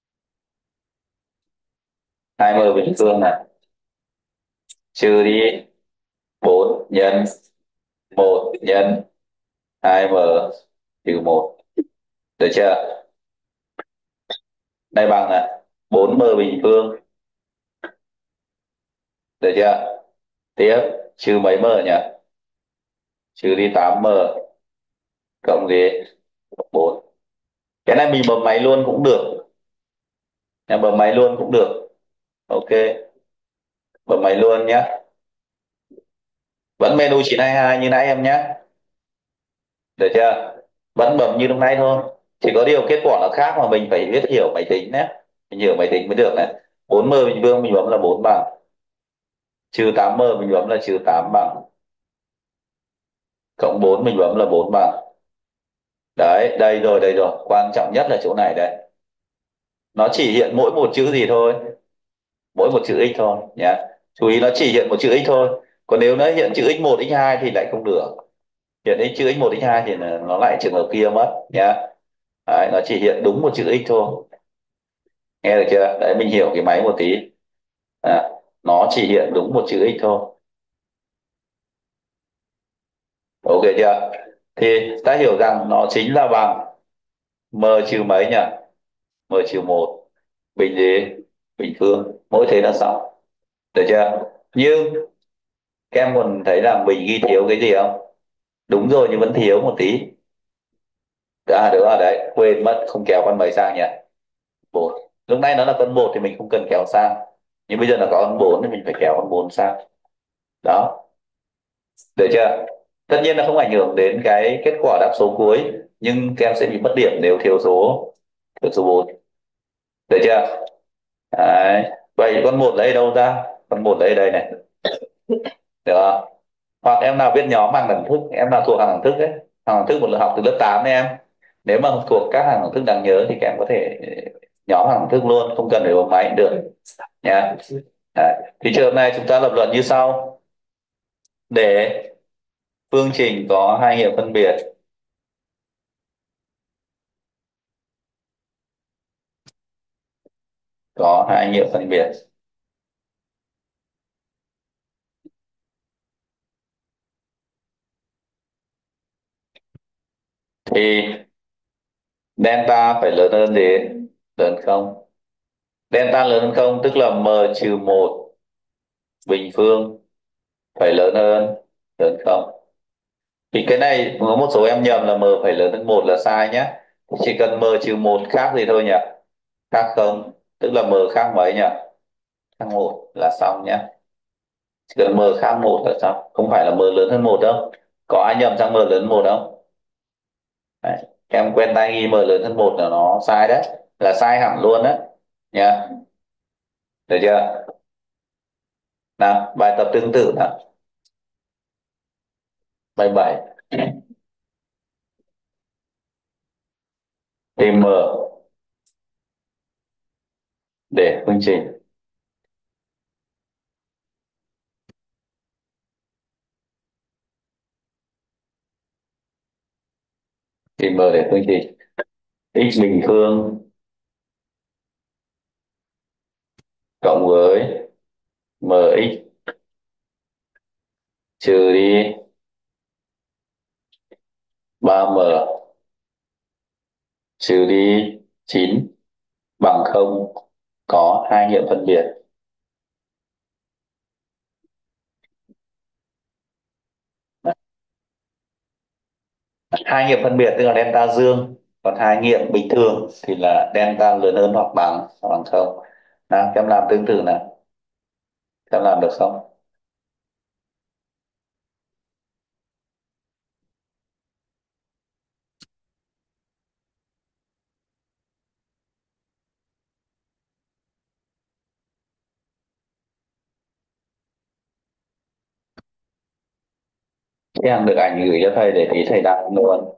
hai m bình phương này trừ đi bốn nhân một nhân hai m trừ một. Được chưa? Đây bằng là bốn m bình phương. Được chưa? Tiếp trừ mấy m nhỉ? Trừ đi tám m cộng đi bốn. Cái này mình bấm máy luôn cũng được, em bấm máy luôn cũng được. Ok, bấm máy luôn nhé. Vẫn menu chín hai hai như nãy em nhé. Được chưa? Vẫn bấm như lúc nãy thôi, chỉ có điều kết quả nó khác mà mình phải biết hiểu máy tính nhé. Mình hiểu máy tính mới được này. bốn m bình phương mình bấm là bốn bằng, trừ tám m mình bấm là trừ tám bằng, cộng bốn mình bấm là bốn bằng. Đấy, đây rồi, đây rồi, quan trọng nhất là chỗ này đây. Nó chỉ hiện mỗi một chữ gì thôi, mỗi một chữ x thôi nhé. Chú ý nó chỉ hiện một chữ x thôi, Còn nếu nó hiện chữ x một x hai thì lại không được. Hiện x chữ x một x hai thì là- nó lại trường hợp kia mất nhá. Đấy, nó chỉ hiện đúng một chữ x thôi. Nghe được chưa? Đấy, mình hiểu cái máy một tí. À, nó chỉ hiện đúng một chữ x thôi. Ok chưa? Thì ta hiểu rằng nó chính là bằng m trừ mấy nhỉ? M trừ một bình gì? Bình phương. Mỗi thế là xong. Được chưa? Nhưng các em còn thấy là mình ghi thiếu cái gì không? Đúng rồi nhưng vẫn thiếu một tí. À đúng rồi đấy, quên mất không kéo con mấy sang nhỉ? Một. Lúc nãy nó là con một thì mình không cần kéo sang. Nhưng bây giờ là có con bốn thì mình phải kéo con bốn sang. Đó, được chưa? Tất nhiên là không ảnh hưởng đến cái kết quả đáp số cuối, nhưng các em sẽ bị mất điểm nếu thiếu số thiếu số bốn. Được chưa? Đấy. Vậy con một lấy đâu ra? Con một lấy đây này. Được không? Hoặc em nào biết nhóm hàng đẳng thức, em nào thuộc hàng đẳng thức ấy, hàng đẳng thức một là học từ lớp tám đấy em. Nếu mà thuộc các hàng đẳng thức đáng nhớ thì các em có thể nhóm hàng đẳng thức luôn, không cần phải bấm máy cũng được nhá. Đấy. Thì trường hợp này chúng ta lập luận như sau: để phương trình có hai nghiệm phân biệt, có hai nghiệm phân biệt thì delta phải lớn hơn gì? Lớn không. Delta lớn hơn không tức là m trừ một bình phương phải lớn hơn lớn không. Thì cái này có một số em nhầm là m phải lớn hơn một là sai nhé. Chỉ cần m trừ một khác gì thôi nhỉ? Khác không, tức là m khác mấy nhỉ? Khác một là xong nhé. Chỉ cần m khác một là xong, không phải là m lớn hơn một đâu. Có ai nhầm sang m lớn hơn một không? Đấy. Em quen tay ghi m lớn hơn một là nó sai đấy, là sai hẳn luôn đấy nhá. Được chưa? Nào bài tập tương tự nào. Bài bảy, tìm m để phương trình. Tìm m để phương trình x bình phương cộng với mx trừ đi ba m trừ đi chín bằng không, có hai nghiệm phân biệt. Hai nghiệm phân biệt tức là delta dương, còn hai nghiệm bình thường thì là delta lớn hơn hoặc bằng hoặc bằng không. Nào em làm tương tự nào, em làm được không? Em được ảnh gửi cho thầy để tí thầy đọc luôn.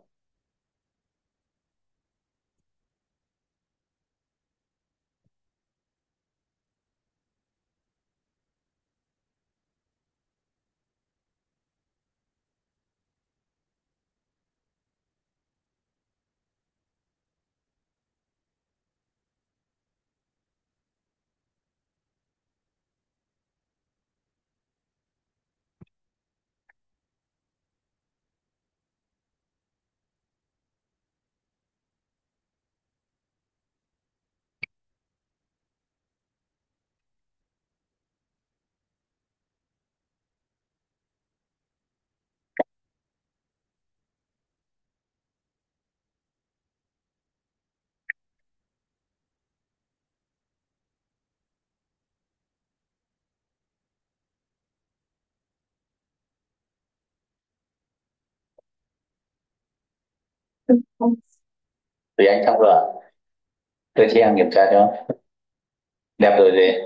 Thì anh xong rồi, tôi chị em kiểm tra cho. Đẹp rồi gì?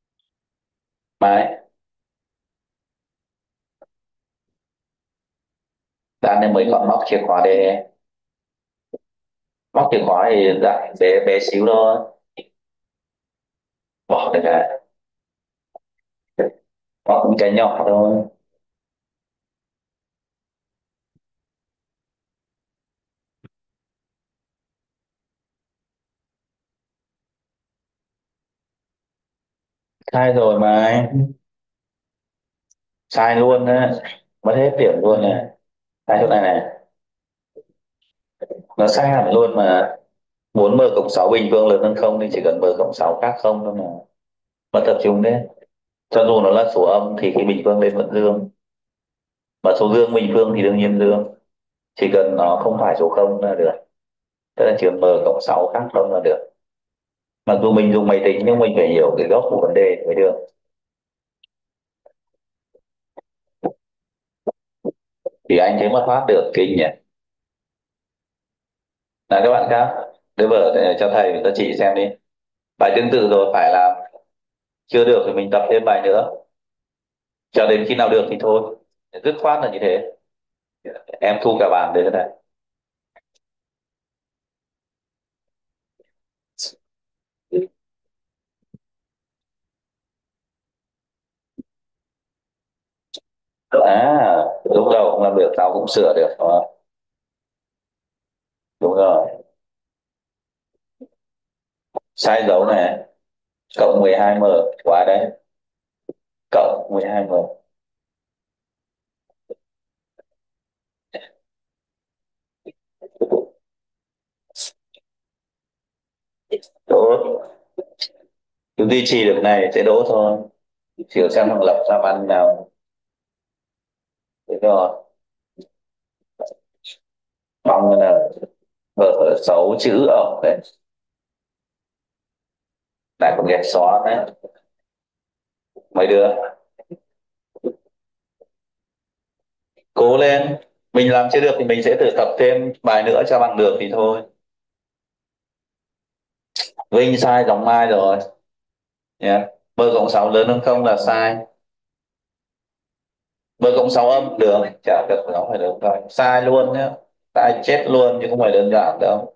Mai đang nên mới còn móc chìa khóa để móc chìa khóa thì dạng bé bé xíu thôi, bỏ được cái móc những cái nhỏ thôi. Sai rồi mà, sai luôn á, mất hết điểm luôn nè. Sai chỗ này này, nó sai hẳn luôn mà. Muốn m cộng sáu bình phương lớn hơn không thì chỉ cần m cộng sáu khác không thôi mà. Mất tập trung đấy. Cho dù nó là số âm thì khi bình phương lên vẫn dương, mà số dương bình phương thì đương nhiên dương. Chỉ cần nó không phải số không là được. Tức là trường m cộng sáu khác không là được. Mặc dù mình dùng máy tính nhưng mình phải hiểu cái gốc của vấn đề mới được. Thì anh thấy mất thoát được kinh nhỉ. Là các bạn khác, đưa vở để cho thầy cho chị xem đi. Bài tương tự rồi phải làm. Chưa được thì mình tập thêm bài nữa, cho đến khi nào được thì thôi. Dứt khoát là như thế. Em thu cả bàn đến thế này. À, lúc đầu không làm được tao cũng sửa được đúng không? Đúng rồi. Sai dấu này. Cộng mười hai m quá đấy. Cộng mười hai m. Đố. Cứ duy trì được này sẽ đố thôi. Chịu xem thằng Lập làm ăn nào. Thế rồi. Mong là vợ xấu chữ ở đấy. Lại còn ghét xóa đấy. Mấy đứa cố lên. Mình làm chưa được thì mình sẽ tự tập thêm bài nữa cho bằng được thì thôi. Vinh sai giống Mai rồi nhé. M cộng sáu lớn hơn không là sai. M cộng sáu âm được, chả cần nó phải lớn rồi. Sai luôn nhé. Sai chết luôn chứ không phải đơn giản đâu.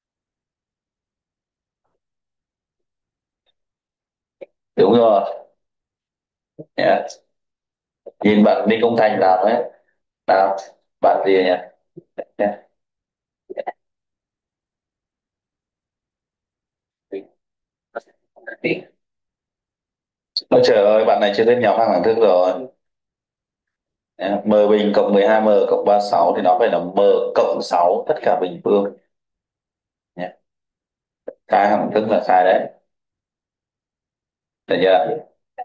Đúng rồi nhé. Nhìn bạn Đinh Công Thành làm ấy. Nào, bạn gì nhỉ? Nhé. Ôi trời ơi, bạn này chưa đến nhóm hàng đẳng thức rồi. Nhé. M bình cộng mười hai m cộng ba mươi sáu thì nó phải là m cộng sáu tất cả bình phương nhé. Sai hàng đẳng thức là sai đấy. Được chưa?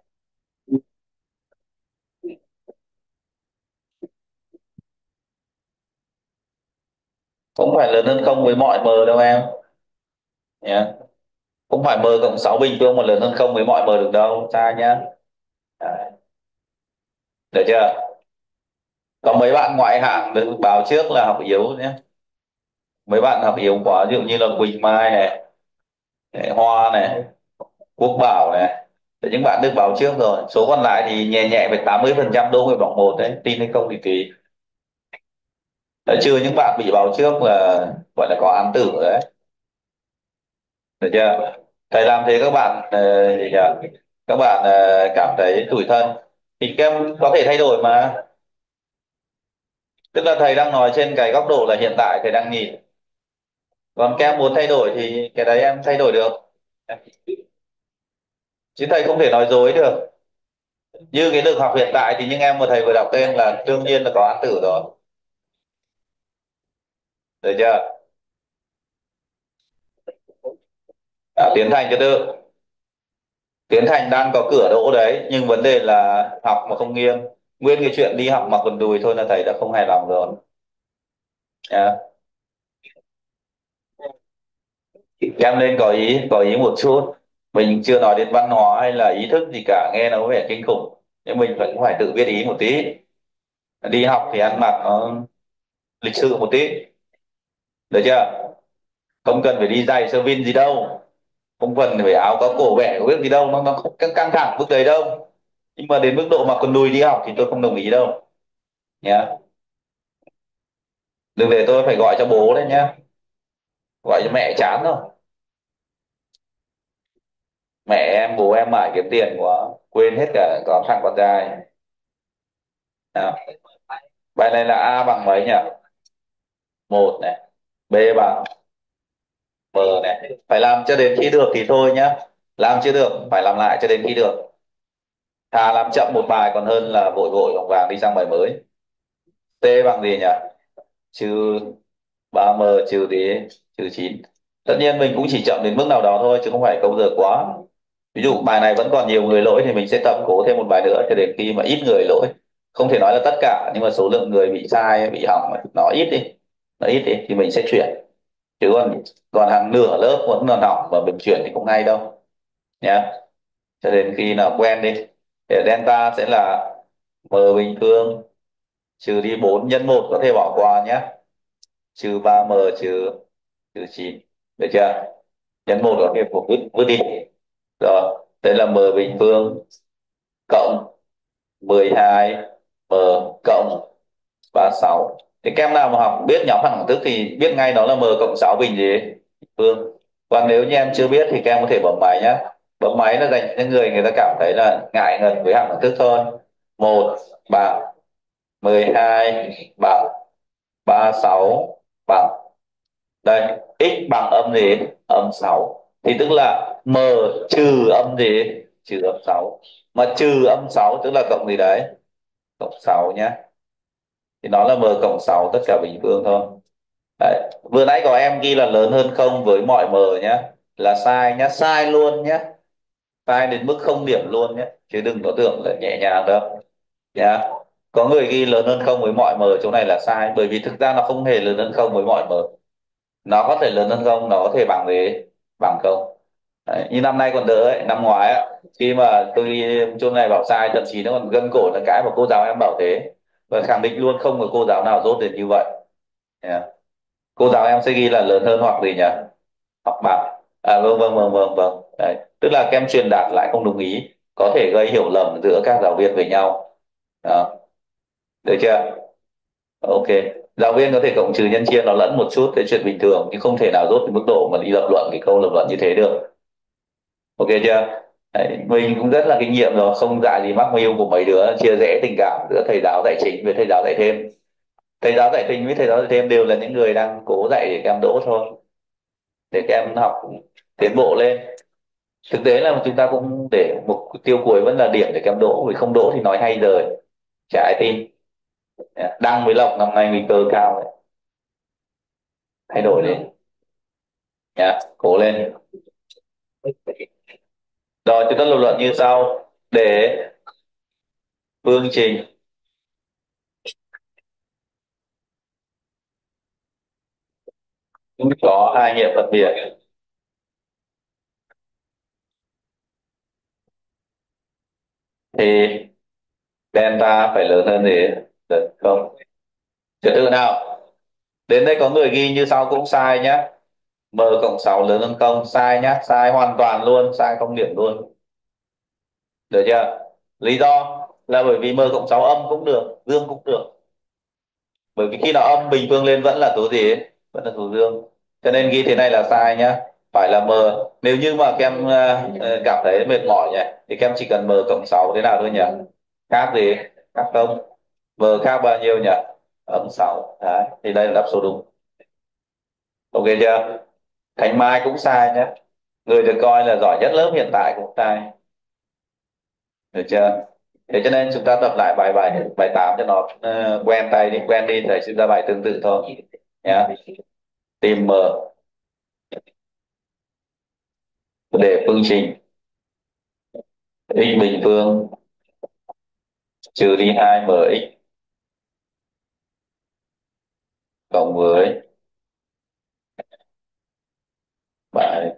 Không phải lớn hơn không với mọi m đâu em nhé. Không phải m cộng sáu bình phương mà lớn hơn không với mọi m được đâu, sai nhá. Đấy. Được chưa? Có mấy bạn ngoại hạng được báo trước là học yếu nhé. Mấy bạn học yếu quá, ví dụ như là Quỳnh Mai này, này, Hoa này, Quốc Bảo này. Để những bạn được báo trước rồi, số còn lại thì nhẹ nhẹ về tám mươi phần trăm đỗ nguyện vọng một đấy, tin hay không thì tùy. Đã chưa những bạn bị báo trước là gọi là có án tử rồi đấy. Được chưa? Thầy làm thế các bạn ờ, gì nhỉ? Các bạn ờ, cảm thấy tủi thân thì các em có thể thay đổi mà. Tức là thầy đang nói trên cái góc độ là hiện tại thầy đang nhìn, còn các em muốn thay đổi thì cái đấy em thay đổi được, chứ thầy không thể nói dối được. Như cái được học hiện tại thì những em mà thầy vừa đọc tên là đương nhiên là có án tử rồi. Được chưa? À, Tiến Thành cho tự. Tiến Thành đang có cửa đỗ đấy, nhưng vấn đề là học mà không nghiêng. Nguyên cái chuyện đi học mà quần đùi thôi là thầy đã không hài lòng rồi. À, em nên có ý có ý một chút. Mình chưa nói đến văn hóa hay là ý thức gì cả, nghe nó có vẻ kinh khủng, nhưng mình vẫn phải tự biết ý một tí. Đi học thì ăn mặc nó lịch sự một tí. Được chưa? Không cần phải đi giày sơ vin gì đâu, không cần phải áo có cổ vẽ có biết gì đâu, nó nó không căng căng thẳng mức đấy đâu. Nhưng mà đến mức độ mà quần đùi đi học thì tôi không đồng ý đâu nhá. Đừng để tôi phải gọi cho bố đấy nhá. Gọi cho mẹ chán rồi. Mẹ em bố em mãi kiếm tiền quá, quên hết cả có thằng con trai. Nào, bài này là A bằng mấy nhỉ? Một này, B bằng M này. Phải làm cho đến khi được thì thôi nhá. Làm chưa được phải làm lại cho đến khi được. Thà làm chậm một bài còn hơn là vội vội vàng vàng đi sang bài mới. T bằng gì nhỉ? Trừ ba m trừ tí trừ chín. Tất nhiên mình cũng chỉ chậm đến mức nào đó thôi chứ không phải câu giờ quá. Ví dụ bài này vẫn còn nhiều người lỗi thì mình sẽ tập cố thêm một bài nữa cho đến khi mà ít người lỗi. Không thể nói là tất cả nhưng mà số lượng người bị sai bị hỏng nó ít đi, nó ít đi thì mình sẽ chuyển. Chứ còn còn hàng nửa lớp vẫn còn hỏng mà mình chuyển thì không ngay đâu nhá. Cho đến khi nào quen đi. Để delta sẽ là m bình phương trừ đi bốn nhân một có thể bỏ qua nhé, trừ ba m trừ trừ chín, được chưa? Nhân một có thể phục vứt vứt đi. Rồi đây là m bình phương cộng mười hai m cộng ba mươi sáu. Thì các em nào mà học biết nhóm phản ứng thức thì biết ngay đó là m cộng sáu bình gì phương. Còn nếu như em chưa biết thì các em có thể bấm máy nhé. Bấm máy là dành cho những người người ta cảm thấy là ngại ngần với hàm phản thức thôi. Một bằng mười hai bằng ba mươi sáu bằng đây x bằng âm gì, âm sáu, thì tức là m trừ âm gì, trừ âm sáu. Mà trừ âm sáu tức là cộng gì đấy, cộng sáu nhé. Thì nó là m cộng sáu tất cả bình phương thôi. Đấy. Vừa nãy có em ghi là lớn hơn không với mọi m nhé, là sai nhá, sai luôn nhé, sai đến mức không điểm luôn nhé, chứ đừng có tưởng là nhẹ nhàng đâu nhá. Có người ghi lớn hơn không với mọi m chỗ này là sai, bởi vì thực ra nó không hề lớn hơn không với mọi m. Nó có thể lớn hơn không, nó có thể bằng gì, bằng không. Đấy. Như năm nay còn đỡ ấy, năm ngoái á, khi mà tôi ghi chỗ này bảo sai thậm chí nó còn gân cổ là cái mà cô giáo em bảo thế, và khẳng định luôn không có cô giáo nào dốt đến như vậy. Yeah. Cô giáo em sẽ ghi là lớn hơn hoặc gì nhỉ, hoặc bằng. À vâng vâng vâng vâng vâng. Đấy. Tức là các em truyền đạt lại không đúng ý, có thể gây hiểu lầm giữa các giáo viên với nhau. Đó. Được chưa? Ok. Giáo viên có thể cộng trừ nhân chia nó lẫn một chút, cái chuyện bình thường, nhưng không thể nào dốt đến mức độ mà đi lập luận cái câu lập luận như thế được. Ok chưa? Đấy, mình cũng rất là kinh nghiệm rồi, không dạy gì mắc mưu của mấy đứa chia rẽ tình cảm giữa thầy giáo dạy chính với thầy giáo dạy thêm. Thầy giáo dạy chính với thầy giáo dạy thêm đều là những người đang cố dạy để các em đỗ thôi, để các em học tiến bộ lên. Thực tế là chúng ta cũng để mục tiêu cuối vẫn là điểm để các em đỗ, vì không đỗ thì nói hay rồi, chả ai tin. Đăng với Lộc năm nay nguy cơ cao đấy, thay đổi đi nhá, cố lên. Rồi chúng ta lập luận như sau. Để phương trình có hai nghiệm phân biệt thì delta phải lớn hơn gì, lớn không. Trật tự nào. Đến đây có người ghi như sau cũng sai nhá. M cộng sáu lớn hơn không, sai nhá, sai hoàn toàn luôn, sai không điểm luôn. Được chưa? Lý do là bởi vì m cộng sáu âm cũng được, dương cũng được. Bởi vì khi nào âm bình phương lên vẫn là số gì, vẫn là số dương. Cho nên ghi thế này là sai nhá. Phải là m. Nếu như mà các em ờ, ờ, cảm thấy mệt mỏi nhỉ thì các em chỉ cần m cộng sáu thế nào thôi nhỉ. Khác gì, khác không. M khác bao nhiêu nhỉ, âm sáu. Đấy thì đây là đáp số đúng. Ok chưa? Thành Mai cũng sai nhé, người được coi là giỏi nhất lớp hiện tại cũng sai. Được chưa? Thế cho nên chúng ta tập lại bài bài bài tám cho nó ờ, quen tay đi, quen đi thầy sẽ ra bài tương tự thôi nhá. Tìm m để phương trình x bình phương trừ đi hai mx cộng với bài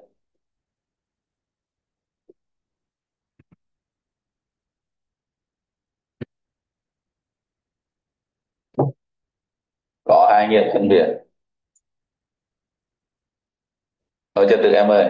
có hai nghiệm phân biệt. Thôi trật tự em ơi.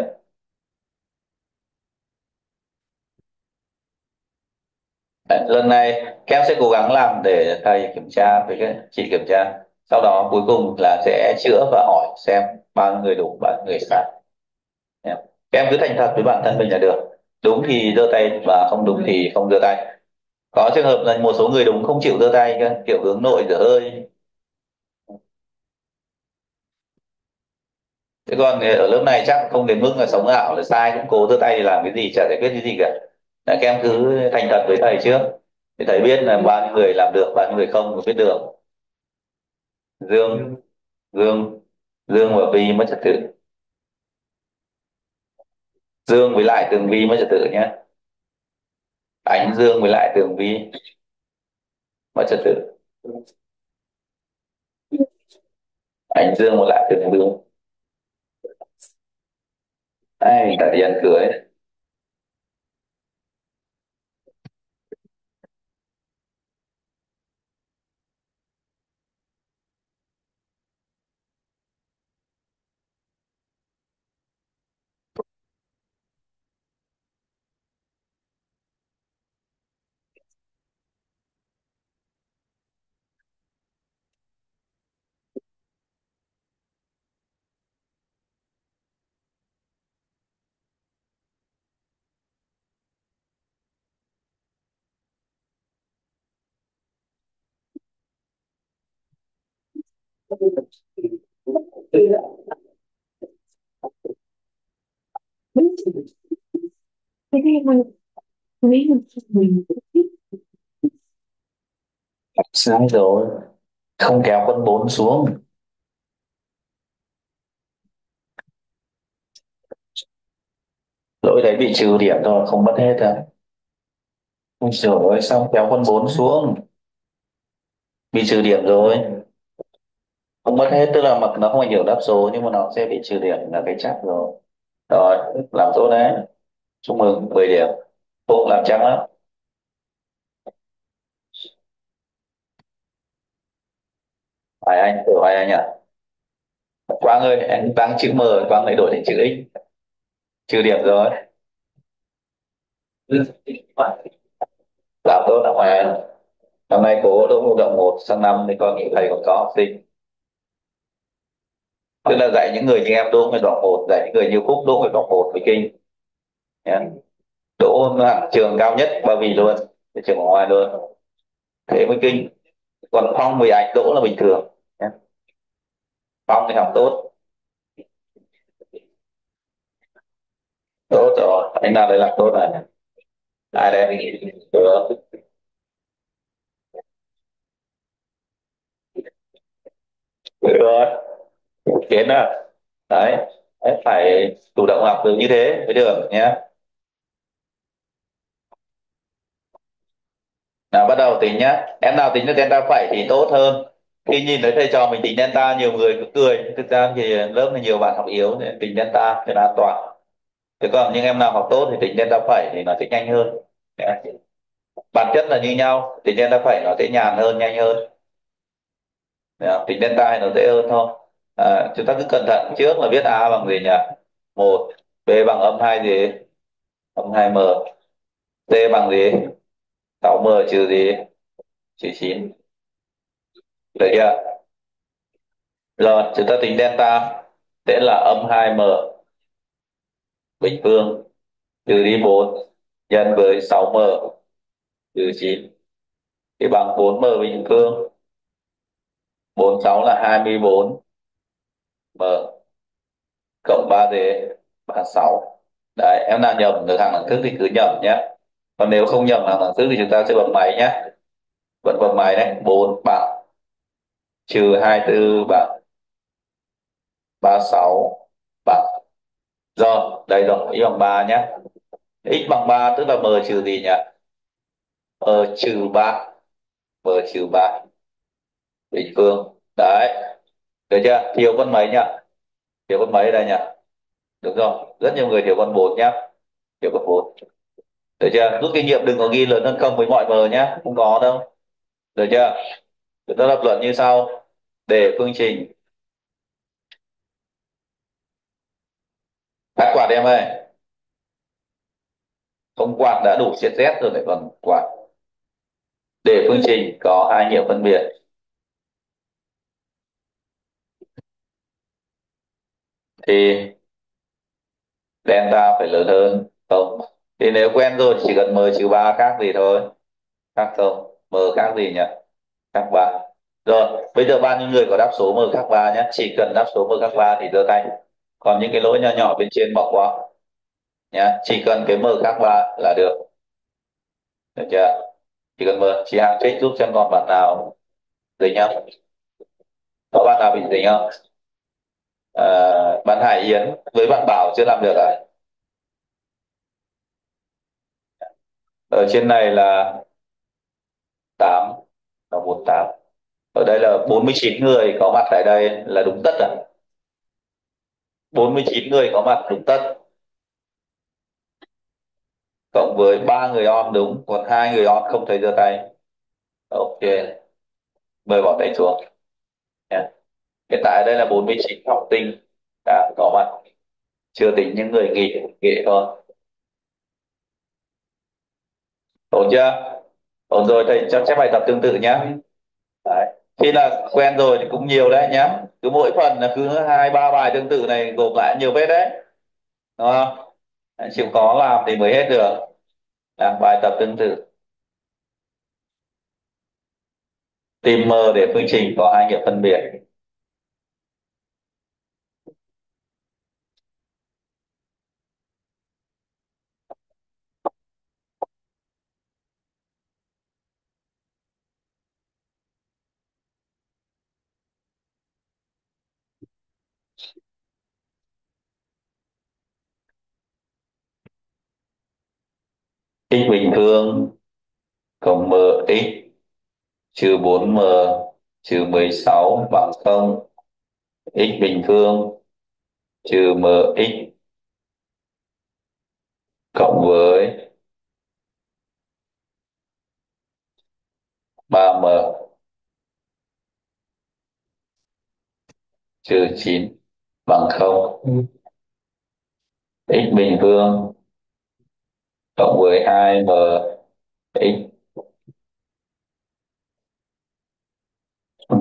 Đấy, lần này các em sẽ cố gắng làm để thầy kiểm tra với các chị kiểm tra, sau đó cuối cùng là sẽ chữa và hỏi xem bao nhiêu người đúng bao nhiêu người sai. Nhé. Các em cứ thành thật với bản thân mình là được, đúng thì giơ tay và không đúng thì không giơ tay. Có trường hợp là một số người đúng không chịu giơ tay cơ, kiểu hướng nội dở hơi. Thế còn ở lớp này chắc không đến mức là sống ảo là sai cũng cố giơ tay thì làm cái gì chả giải quyết cái gì cả. Đã, các em cứ thành thật với thầy trước thì thầy biết là bao nhiêu người làm được, bao nhiêu người không biết được. Dương, Dương, Dương và Vi mất trật tự. Dương với lại Tường Vi mất trật tự nhé. Ánh Dương với lại Tường Vi mất trật tự. Ánh Dương với lại Tường Vi. Ai cả tiền cưới. Sai rồi, không kéo con bốn xuống. Lỗi đấy bị trừ điểm rồi, không mất hết à? Ôi trời ơi, sao kéo con bốn xuống? Bị trừ điểm rồi. Không mất hết tức là mặt nó không ảnh hưởng đáp số nhưng mà nó sẽ bị trừ điểm là cái chắc rồi. Rồi, làm tốt đấy. Chúc mừng mười điểm. Phụng làm chắc lắm. Phải anh, thử hỏi anh à. Quang ơi, anh tăng chữ M, Quang lại đổi thành chữ X. Trừ điểm rồi. Làm tốt lắm mà. Năm nay cố đỗ một cộng một, sang năm thì con nghĩ thầy còn có học sinh. Tức là dạy những người như em đỗ nguyện vọng một, dạy những người như Phúc đỗ nguyện vọng một với kinh. Nhé. Đỗ hẳn trường cao nhất Ba Vì luôn, cái trường Hoàng Hoa luôn. Thế mới kinh. Còn Phong với Anh đỗ là bình thường. Nhé. Phong thì học tốt. Tốt rồi, anh nào đấy làm tốt này. Ai đây? Được. Được rồi. Kiến à. Đấy. Đấy, phải chủ động học được như thế mới được nhé. Nào bắt đầu tính nhá. Em nào tính được delta phẩy thì tốt hơn. Khi nhìn thấy thầy trò mình tính delta nhiều người cứ cười. Thực ra thì lớp này nhiều bạn học yếu nên tính delta cho nó an toàn. Thế còn những em nào học tốt thì tính delta phẩy thì nó sẽ nhanh hơn. Đấy. Bản chất là như nhau, tính delta phẩy nó sẽ nhàn hơn, nhanh hơn. Đấy. Tính delta thì nó dễ hơn thôi. À, chúng ta cứ cẩn thận trước là viết A bằng gì nhỉ? Một, B bằng âm hai gì? Âm hai m. C bằng gì? Sáu m trừ gì? Trừ chín. Được chưa? Rồi, chúng ta tính delta sẽ là âm hai m bình phương trừ đi bốn nhân với sáu m trừ chín thì bằng bốn m bình phương. Bốn sáu là hai mươi bốn m cộng ba gì? Ba sáu. Đấy, em nào nhầm được hàng đẳng thức thì cứ nhầm nhé. Còn nếu không nhầm hàng đẳng thức thì chúng ta sẽ bấm máy nhé. Vẫn bấm máy đấy. Bốn bằng trừ hai mươi tư bằng ba sáu bằng. Rồi, đây rồi, x bằng ba nhé. X bằng ba tức là m trừ gì nhỉ? M trừ ba. M trừ ba bình phương. Đấy, được chưa? Thiếu con mấy nhỉ? Thiếu con mấy ở đây nhỉ? Đúng rồi, rất nhiều người thiếu con bốn nhá. Thiếu con bốn. Được chưa? Rút kinh nghiệm đừng có ghi lớn hơn không với mọi m nhá, không có đâu. Được chưa? Chúng ta lập luận như sau. Để phương trình phát quạt em ơi. Không quạt đã đủ chết rét rồi lại còn quạt. Để phương trình có hai nhiệm phân biệt thì delta phải lớn hơn không? Thì nếu quen rồi chỉ cần m trừ ba khác gì thôi. Khác không? M khác gì nhỉ? Khác ba. Rồi, bây giờ bao nhiêu người có đáp số m khác ba nhé. Chỉ cần đáp số m khác ba thì giơ tay. Còn những cái lỗi nhỏ nhỏ bên trên bỏ qua nhé. Chỉ cần cái m khác ba là được. được chưa? Chỉ cần mở chị Hằng check giúp xem còn bạn nào dính không, có bạn nào bị dính không? à, bạn Hải Yến với bạn Bảo chưa làm được à? Ở trên này là tám và một tám, ở đây là bốn mươi chín người có mặt tại đây là đúng tất à? bốn mươi chín người có mặt đúng tất, cộng với ba người on đúng, còn hai người on không thấy giơ tay. Ok, mời bỏ tay xuống nhé. Hiện tại đây là bốn mươi chín học sinh đã có mặt, chưa tính những người nghỉ nghỉ thôi. Ổn chưa? Ổn rồi, thầy cho chép bài tập tương tự nhé. Đấy. Khi là quen rồi thì cũng nhiều đấy nhé. Cứ mỗi phần là cứ hai ba bài tương tự này gộp lại nhiều phết đấy, đúng không? Đấy, chịu khó làm thì mới hết được. Làm bài tập tương tự. Tìm M để phương trình có hai nghiệm phân biệt. X bình phương cộng mx trừ bốn m trừ mười sáu bằng không. X bình phương trừ mx cộng với ba m trừ chín bằng không. Ừ. X bình phương cộng với hai m x. Ừ.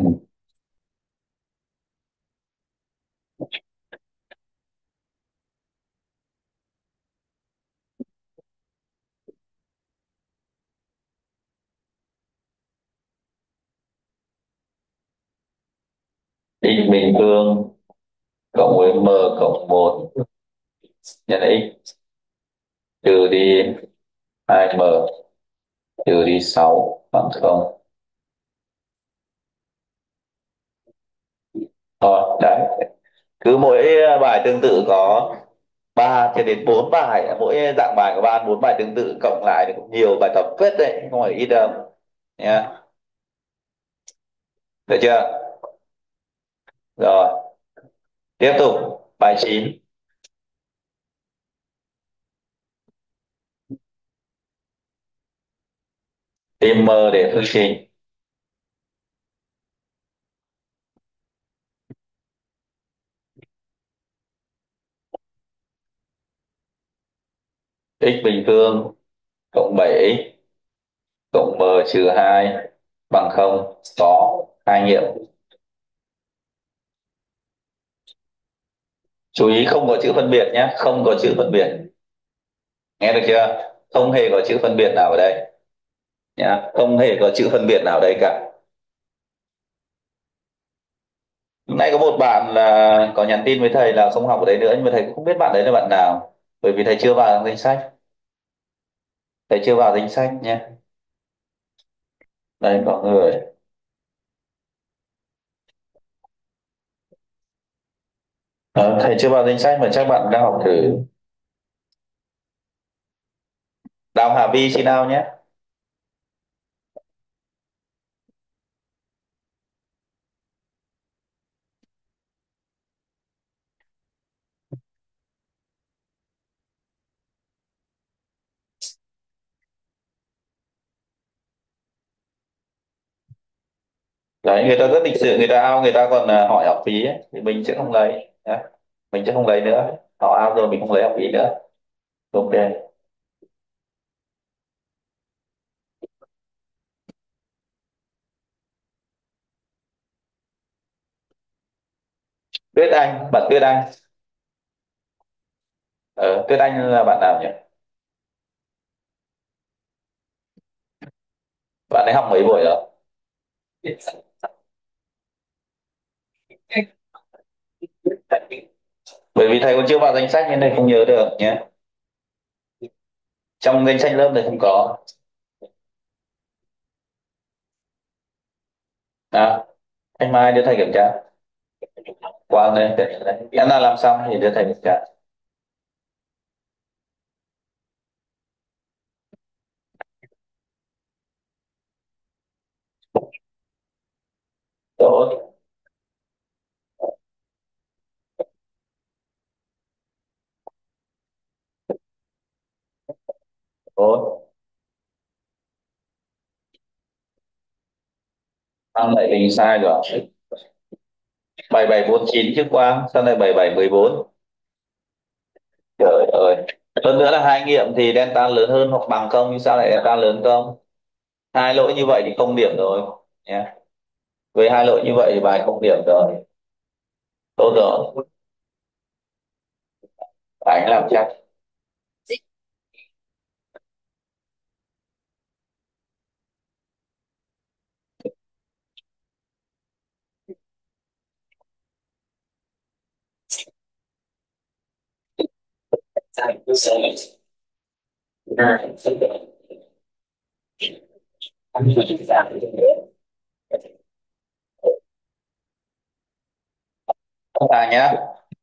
X bình phương cộng với m cộng một nhân x trừ đi hai m trừ đi sáu bằng không. Rồi đấy, cứ mỗi bài tương tự có ba cho đến bốn bài, mỗi dạng bài có ba bốn bài tương tự cộng lại thì cũng nhiều bài tập phết đấy, không phải ít đâu nha. Được chưa? Rồi, tiếp tục bài chín. Tìm M để phương trình. X bình phương cộng bảy x cộng m trừ hai bằng không, có hai nghiệm. Chú ý không có chữ phân biệt nhé, không có chữ phân biệt, nghe được chưa? Không hề có chữ phân biệt nào ở đây nhá, không hề có chữ phân biệt nào ở đây cả. Hôm nay có một bạn là có nhắn tin với thầy là không học ở đấy nữa, nhưng mà thầy cũng không biết bạn đấy là bạn nào, bởi vì thầy chưa vào danh sách. Thầy chưa vào danh sách nhé. Đây có người. Ờ, thầy chưa vào danh sách mà chắc bạn đang học thử. Đào Hà Vi xin ao nhé. Đấy, người ta rất lịch sự, người ta ao, người ta còn à, hỏi học phí ấy. Thì mình sẽ không lấy nhé. Mình sẽ không lấy nữa, họ ao rồi mình không lấy học phí nữa. Ok. Tuyết Anh, bạn Tuyết Anh. Ờ, Tuyết Anh là bạn nào nhỉ? Bạn ấy học mấy buổi rồi? Bởi vì thầy còn chưa vào danh sách nên thầy không nhớ được nhé. Trong danh sách lớp này không có. À, anh Mai đưa thầy kiểm tra. Quang đây, để đây. Em nào làm xong thì đưa thầy kiểm tra. Tốt, tốt. Sang lại hình sai rồi. bảy bảy bốn chín chứ Quang, sao lại bảy bảy một bốn? Trời ơi. Hơn nữa là hai nghiệm thì delta lớn hơn hoặc bằng không, nhưng sao lại delta lớn không? Hai lỗi như vậy thì không điểm rồi nhé. Với hai lỗi như vậy thì bài không điểm rồi. Tốt rồi, anh làm chắc. Các bạn nhé.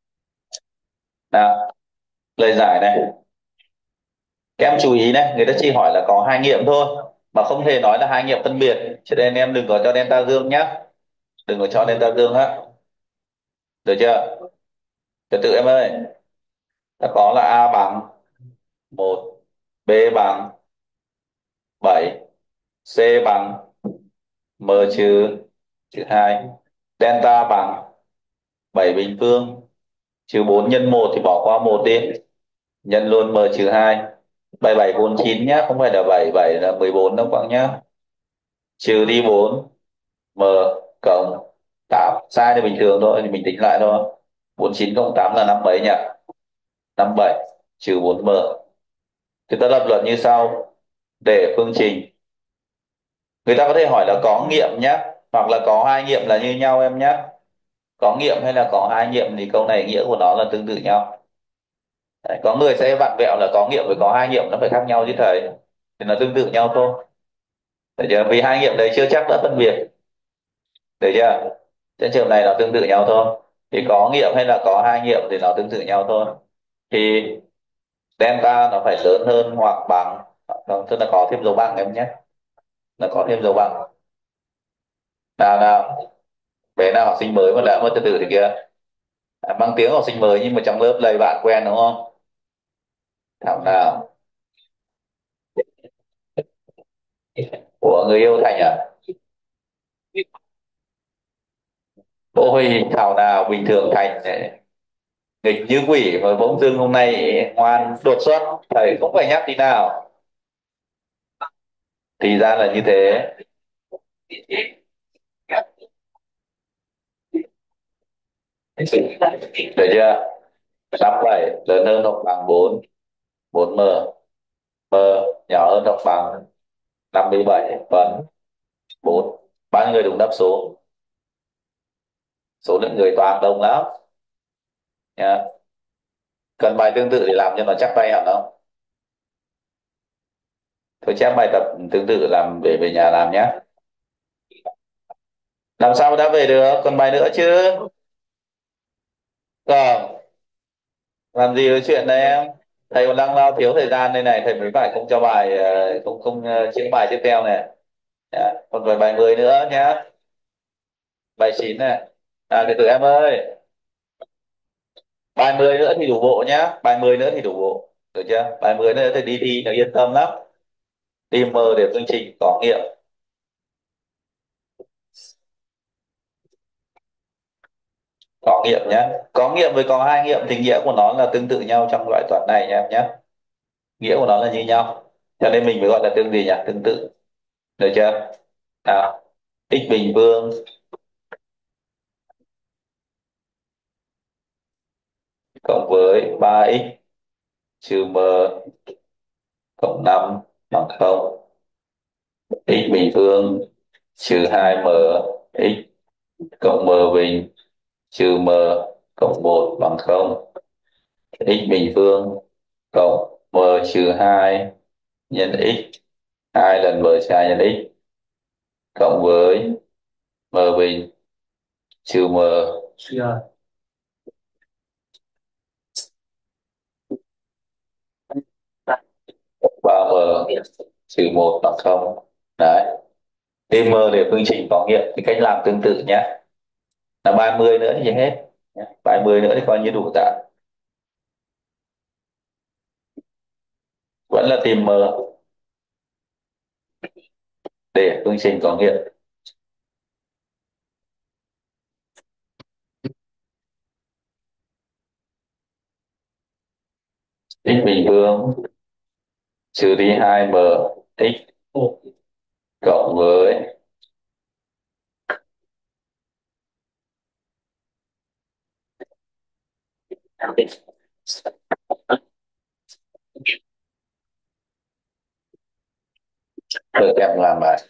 Nào, lời giải này. Các em chú ý này, người ta chỉ hỏi là có hai nghiệm thôi, mà không hề nói là hai nghiệm phân biệt. Cho nên em đừng có cho delta dương nhá. Đừng có cho delta dương á. Được chưa? Trật tự em ơi. Ta có là A bằng một, B bằng bảy, C bằng M trừ trừ hai. Delta bằng bảy bình phương trừ bốn nhân một thì bỏ qua một đi. Nhân luôn M trừ hai. bảy bảy bốn chín nhá, không phải là bảy bảy là mười bốn đâu Quang nhá. Trừ đi bốn, M cộng tám. Sai thì bình thường thôi, thì mình tính lại thôi. Bốn chín cộng tám là năm mấy nhỉ? Năm bảy trừ bốn m. Thì ta lập luận như sau. Để phương trình, người ta có thể hỏi là có nghiệm nhá, hoặc là có hai nghiệm là như nhau em nhá. Có nghiệm hay là có hai nghiệm thì câu này nghĩa của nó là tương tự nhau. Đấy, có người sẽ vặn vẹo là có nghiệm với có hai nghiệm nó phải khác nhau chứ thầy, thì nó tương tự nhau thôi. Được chưa? Vì hai nghiệm đấy chưa chắc đã phân biệt. Được chưa? Trên trường này nó tương tự nhau thôi. Thì có nghiệm hay là có hai nghiệm thì nó tương tự nhau thôi. Thì delta nó phải lớn hơn hoặc bằng, nó tức là có thêm dấu bằng em nhé. Nó có thêm dấu bằng. Nào nào, bé nào học sinh mới mà đã mất trật tự thì kia. À, mang tiếng học sinh mới nhưng mà trong lớp đầy bạn quen đúng không? Thảo nào. Của người yêu Thành à? Ôi thảo nào, bình thường Thành này, nghịch như quỷ mà bỗng dưng hôm nay ngoan đột xuất, thầy cũng phải nhắc tí nào. Thì ra là như thế. Được chưa? Năm bảy lớn hơn hoặc bằng bốn, bốn m. M nhỏ hơn hoặc bằng năm mươi bảy phần bốn. Bao nhiêu người đúng đáp số? Số lượng người toàn đông lắm nha. Cần bài tương tự để làm cho nó chắc tay hẳn không? Thôi chép bài tập tương tự làm để về nhà làm nhé. Làm sao mà đã về được, còn bài nữa chứ. Vâng, làm gì có chuyện đấy em. Thầy còn đang lao thiếu thời gian đây này, thầy mới phải không cho bài ờ, không không ờ, chữa bài tiếp theo này. Dạ, còn phải bài mười nữa nhá. Bài chín này. À từ từ em ơi. Bài mười nữa thì đủ bộ nhá, bài mười nữa thì đủ bộ. Được chưa? Bài mười nữa thì đi thi nó yên tâm lắm. Đi mờ để chương trình có nghiệm. Có nghiệm nhá. Có nghiệm với có hai nghiệm thì nghĩa của nó là tương tự nhau trong loại toán này nha em nhé. Nghĩa của nó là như nhau, cho nên mình mới gọi là tương gì nhỉ? Tương tự. Được chưa? Nào, x bình phương cộng với ba x trừ m cộng năm bằng không. X bình phương trừ hai m x cộng m bình trừ m cộng một bằng không. X bình phương cộng m trừ hai nhân x, hai lần m trừ hai nhân x cộng với M bình trừ M, ba m trừ một bằng không. Đấy, tìm M để phương trình có nghiệm thì cách làm tương tự nhé, là ba mươi nữa thì hết nhé. ba mươi nữa thì coi như đủ tạ, vẫn là tìm M để phương trình có nghiệm. X bình phương trừ đi hai m x cộng với được em làm bài.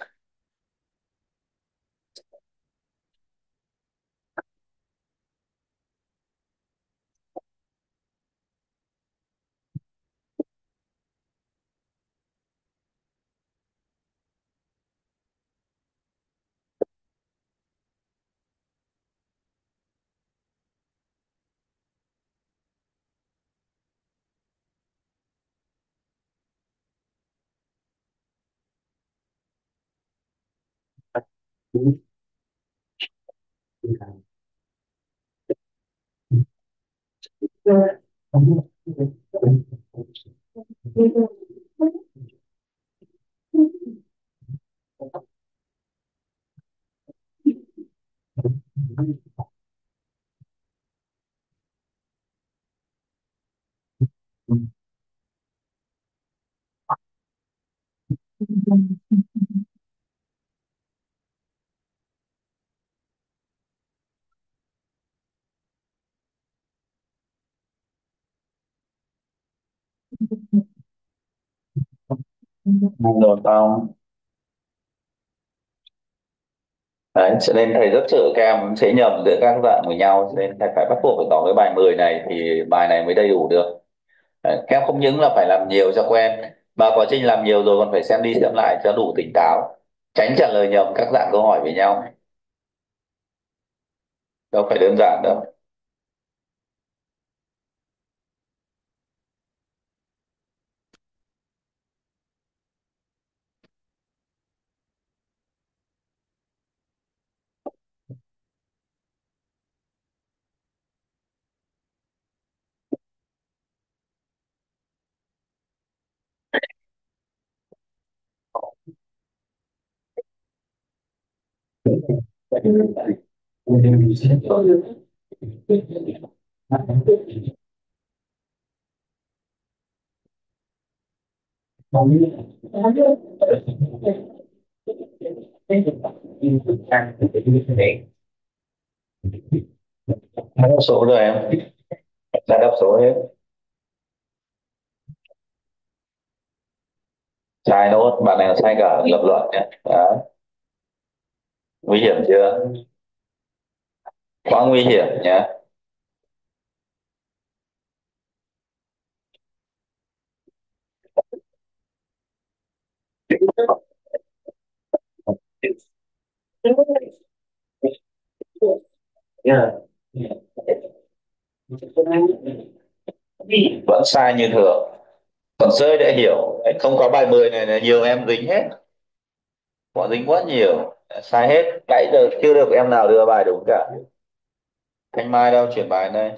Rồi xong. Đấy, cho nên thầy rất sợ các em sẽ nhầm giữa các dạng với nhau, cho nên thầy phải bắt buộc phải có cái bài mười này thì bài này mới đầy đủ được. Đấy, các em không những là phải làm nhiều cho quen, mà quá trình làm nhiều rồi còn phải xem đi xem lại cho đủ tỉnh táo, tránh trả lời nhầm các dạng câu hỏi với nhau, đâu phải đơn giản đâu. Đáp số rồi em, đã đáp số hết. Sai nốt, bạn này là sai cả lập luận nhé. Đấy, nguy hiểm chưa, quá nguy hiểm nhé. Vẫn sai như thường, còn rơi đã hiểu. Đấy, không có bài mười này là nhiều em dính hết, bọn dính quá nhiều, sai hết. Nãy giờ chưa được em nào đưa bài đúng cả. Thanh Mai đâu, chuyển bài đây.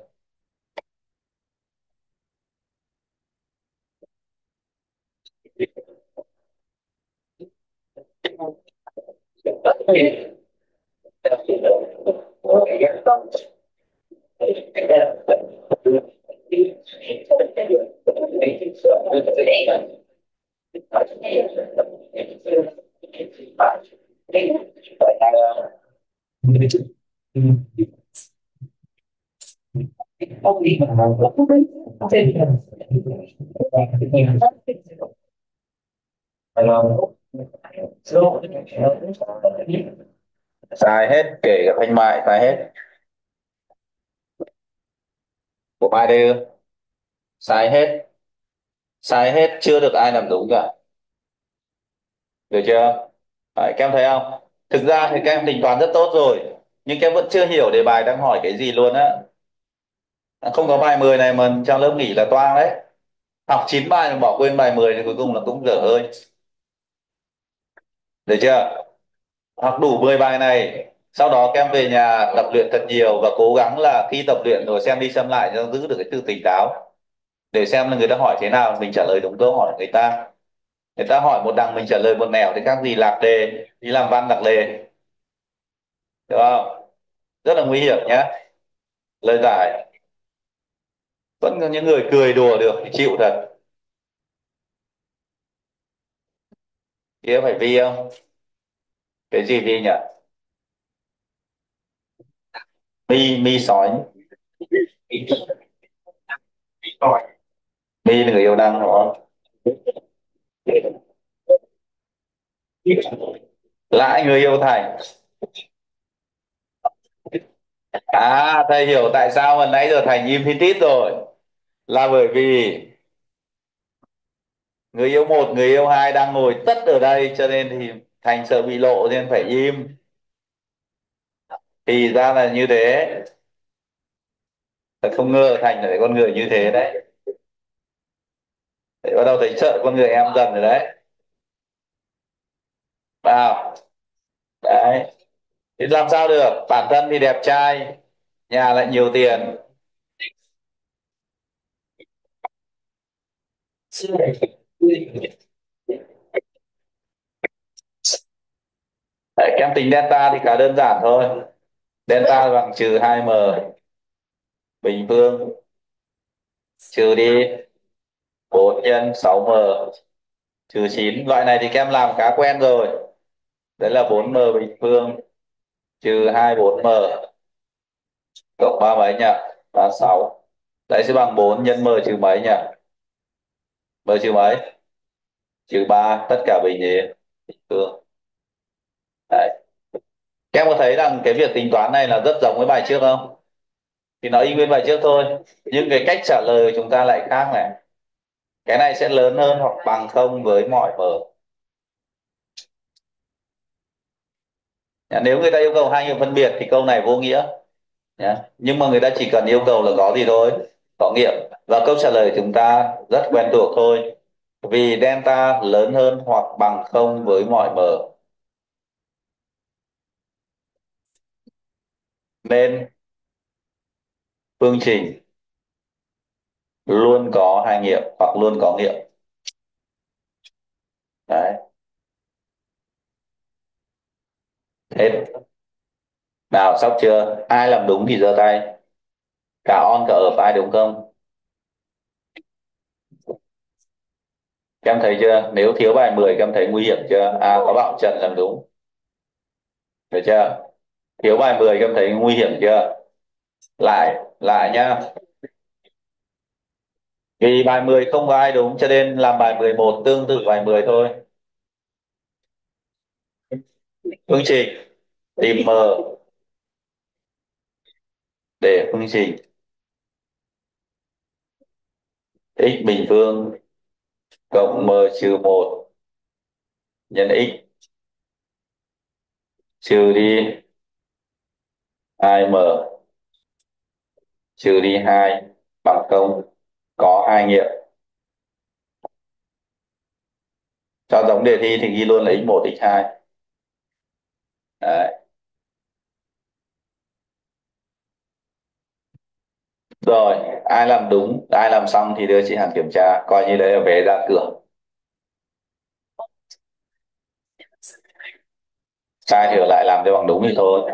Sai hết, kể cả Thanh Mai sai hết. Của Mai đây, sai hết, sai hết, chưa được ai làm đúng cả. Được chưa? Đấy, các em thấy không, Thực ra thì các em tính toán rất tốt rồi, nhưng các em vẫn chưa hiểu đề bài đang hỏi cái gì luôn á. À, không có bài mười này mà trong lớp nghỉ là toang đấy. Học chín bài mà bỏ quên bài mười thì cuối cùng là cũng dở hơi. Được chưa? Học đủ mười bài này, sau đó các em về nhà tập luyện thật nhiều và cố gắng là khi tập luyện rồi xem đi xem lại cho giữ được cái sự tỉnh táo, để xem là người ta hỏi thế nào mình trả lời đúng câu hỏi người ta. Người ta hỏi một đằng mình trả lời một nẻo thì các gì lạc đề, đi làm văn lạc đề, được không? Rất là nguy hiểm nhá. Lời giải vẫn có những người cười đùa được thì chịu thật. Kia phải vi không? Cái gì vi nhỉ? Mi mi sói. Mi là người yêu đăng đúng không? Lại người yêu Thành. À, thầy hiểu tại sao mà nãy giờ Thành im thiên tít rồi, là bởi vì người yêu một người yêu hai đang ngồi tất ở đây cho nên thì Thành sợ bị lộ nên phải im. Thì ra là như thế. Thật không ngờ Thành là con người như thế đấy. Để bắt đầu thấy sợ con người em dần rồi đấy. Vào. Đấy. Thì làm sao được, bản thân thì đẹp trai, nhà lại nhiều tiền. Đấy, em tính delta thì khá đơn giản thôi. Delta bằng trừ hai m bình phương, trừ đi bốn nhân sáu m trừ chín. Loại này thì các em làm khá quen rồi. Đấy là bốn m bình phương trừ hai bốn m cộng ba mấy nhỉ? Ba sáu. Đấy sẽ bằng bốn nhân m trừ mấy nhỉ? M trừ mấy? Trừ ba, tất cả bình gì? Bình phương. Đấy. Các em có thấy rằng cái việc tính toán này là rất giống với bài trước không? Thì nó y nguyên bài trước thôi, nhưng cái cách trả lời của chúng ta lại khác này. Cái này sẽ lớn hơn hoặc bằng không với mọi m. Nhá, nếu người ta yêu cầu hai nghiệm phân biệt thì câu này vô nghĩa. Nhá. Nhưng mà người ta chỉ cần yêu cầu là có gì thôi, có nghiệm. Và câu trả lời của chúng ta rất quen thuộc thôi. Vì delta lớn hơn hoặc bằng không với mọi m nên phương trình luôn có hai nghiệm hoặc luôn có nghiệm. Đấy. Hết. Nào, sắp chưa? Ai làm đúng thì giơ tay. Cả on cả ở ai đúng không? Các em thấy chưa? Nếu thiếu bài mười các em thấy nguy hiểm chưa? À, có Bảo Trần làm đúng. Được chưa? Thiếu bài mười các em thấy nguy hiểm chưa? Lại, lại nhá. Vì bài mười không có ai đúng cho nên làm bài mười một tương tự bài mười thôi. Phương trình tìm m để phương trình x bình phương cộng m trừ một nhân x trừ đi hai m trừ đi hai bằng không, có hai nghiệm. Cho giống đề thi thì ghi luôn là x một x hai. Đấy. Rồi, ai làm đúng, ai làm xong thì đưa chị Hằng kiểm tra, coi như đấy là vé ra cửa. Sai thì ở lại làm cho bằng đúng thì thôi.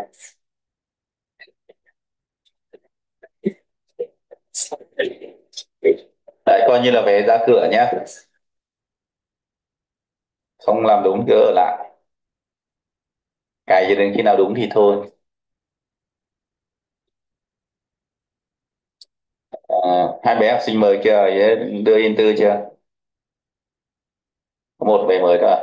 Đấy, coi như là vé ra cửa nhé. Không làm đúng cứ ở lại. Cày cho đến khi nào đúng thì thôi. À, hai bé học sinh mới chưa? Đưa in tư chưa? Có một bé mới thôi à?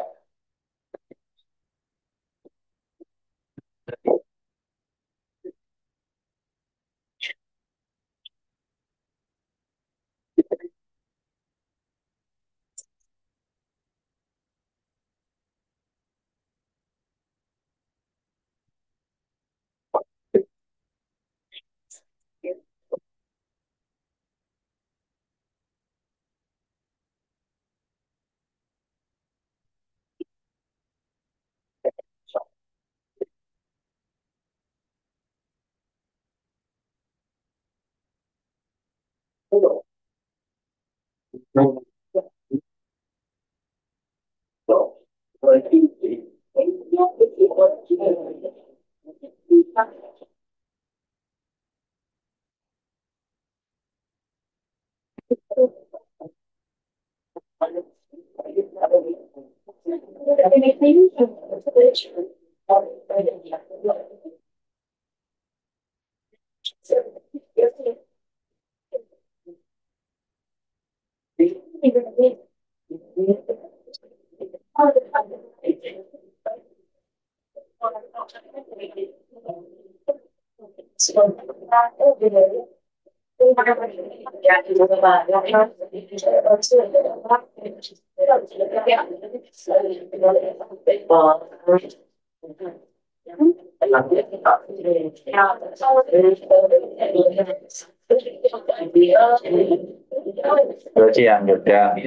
Rồi chị ăn được chưa?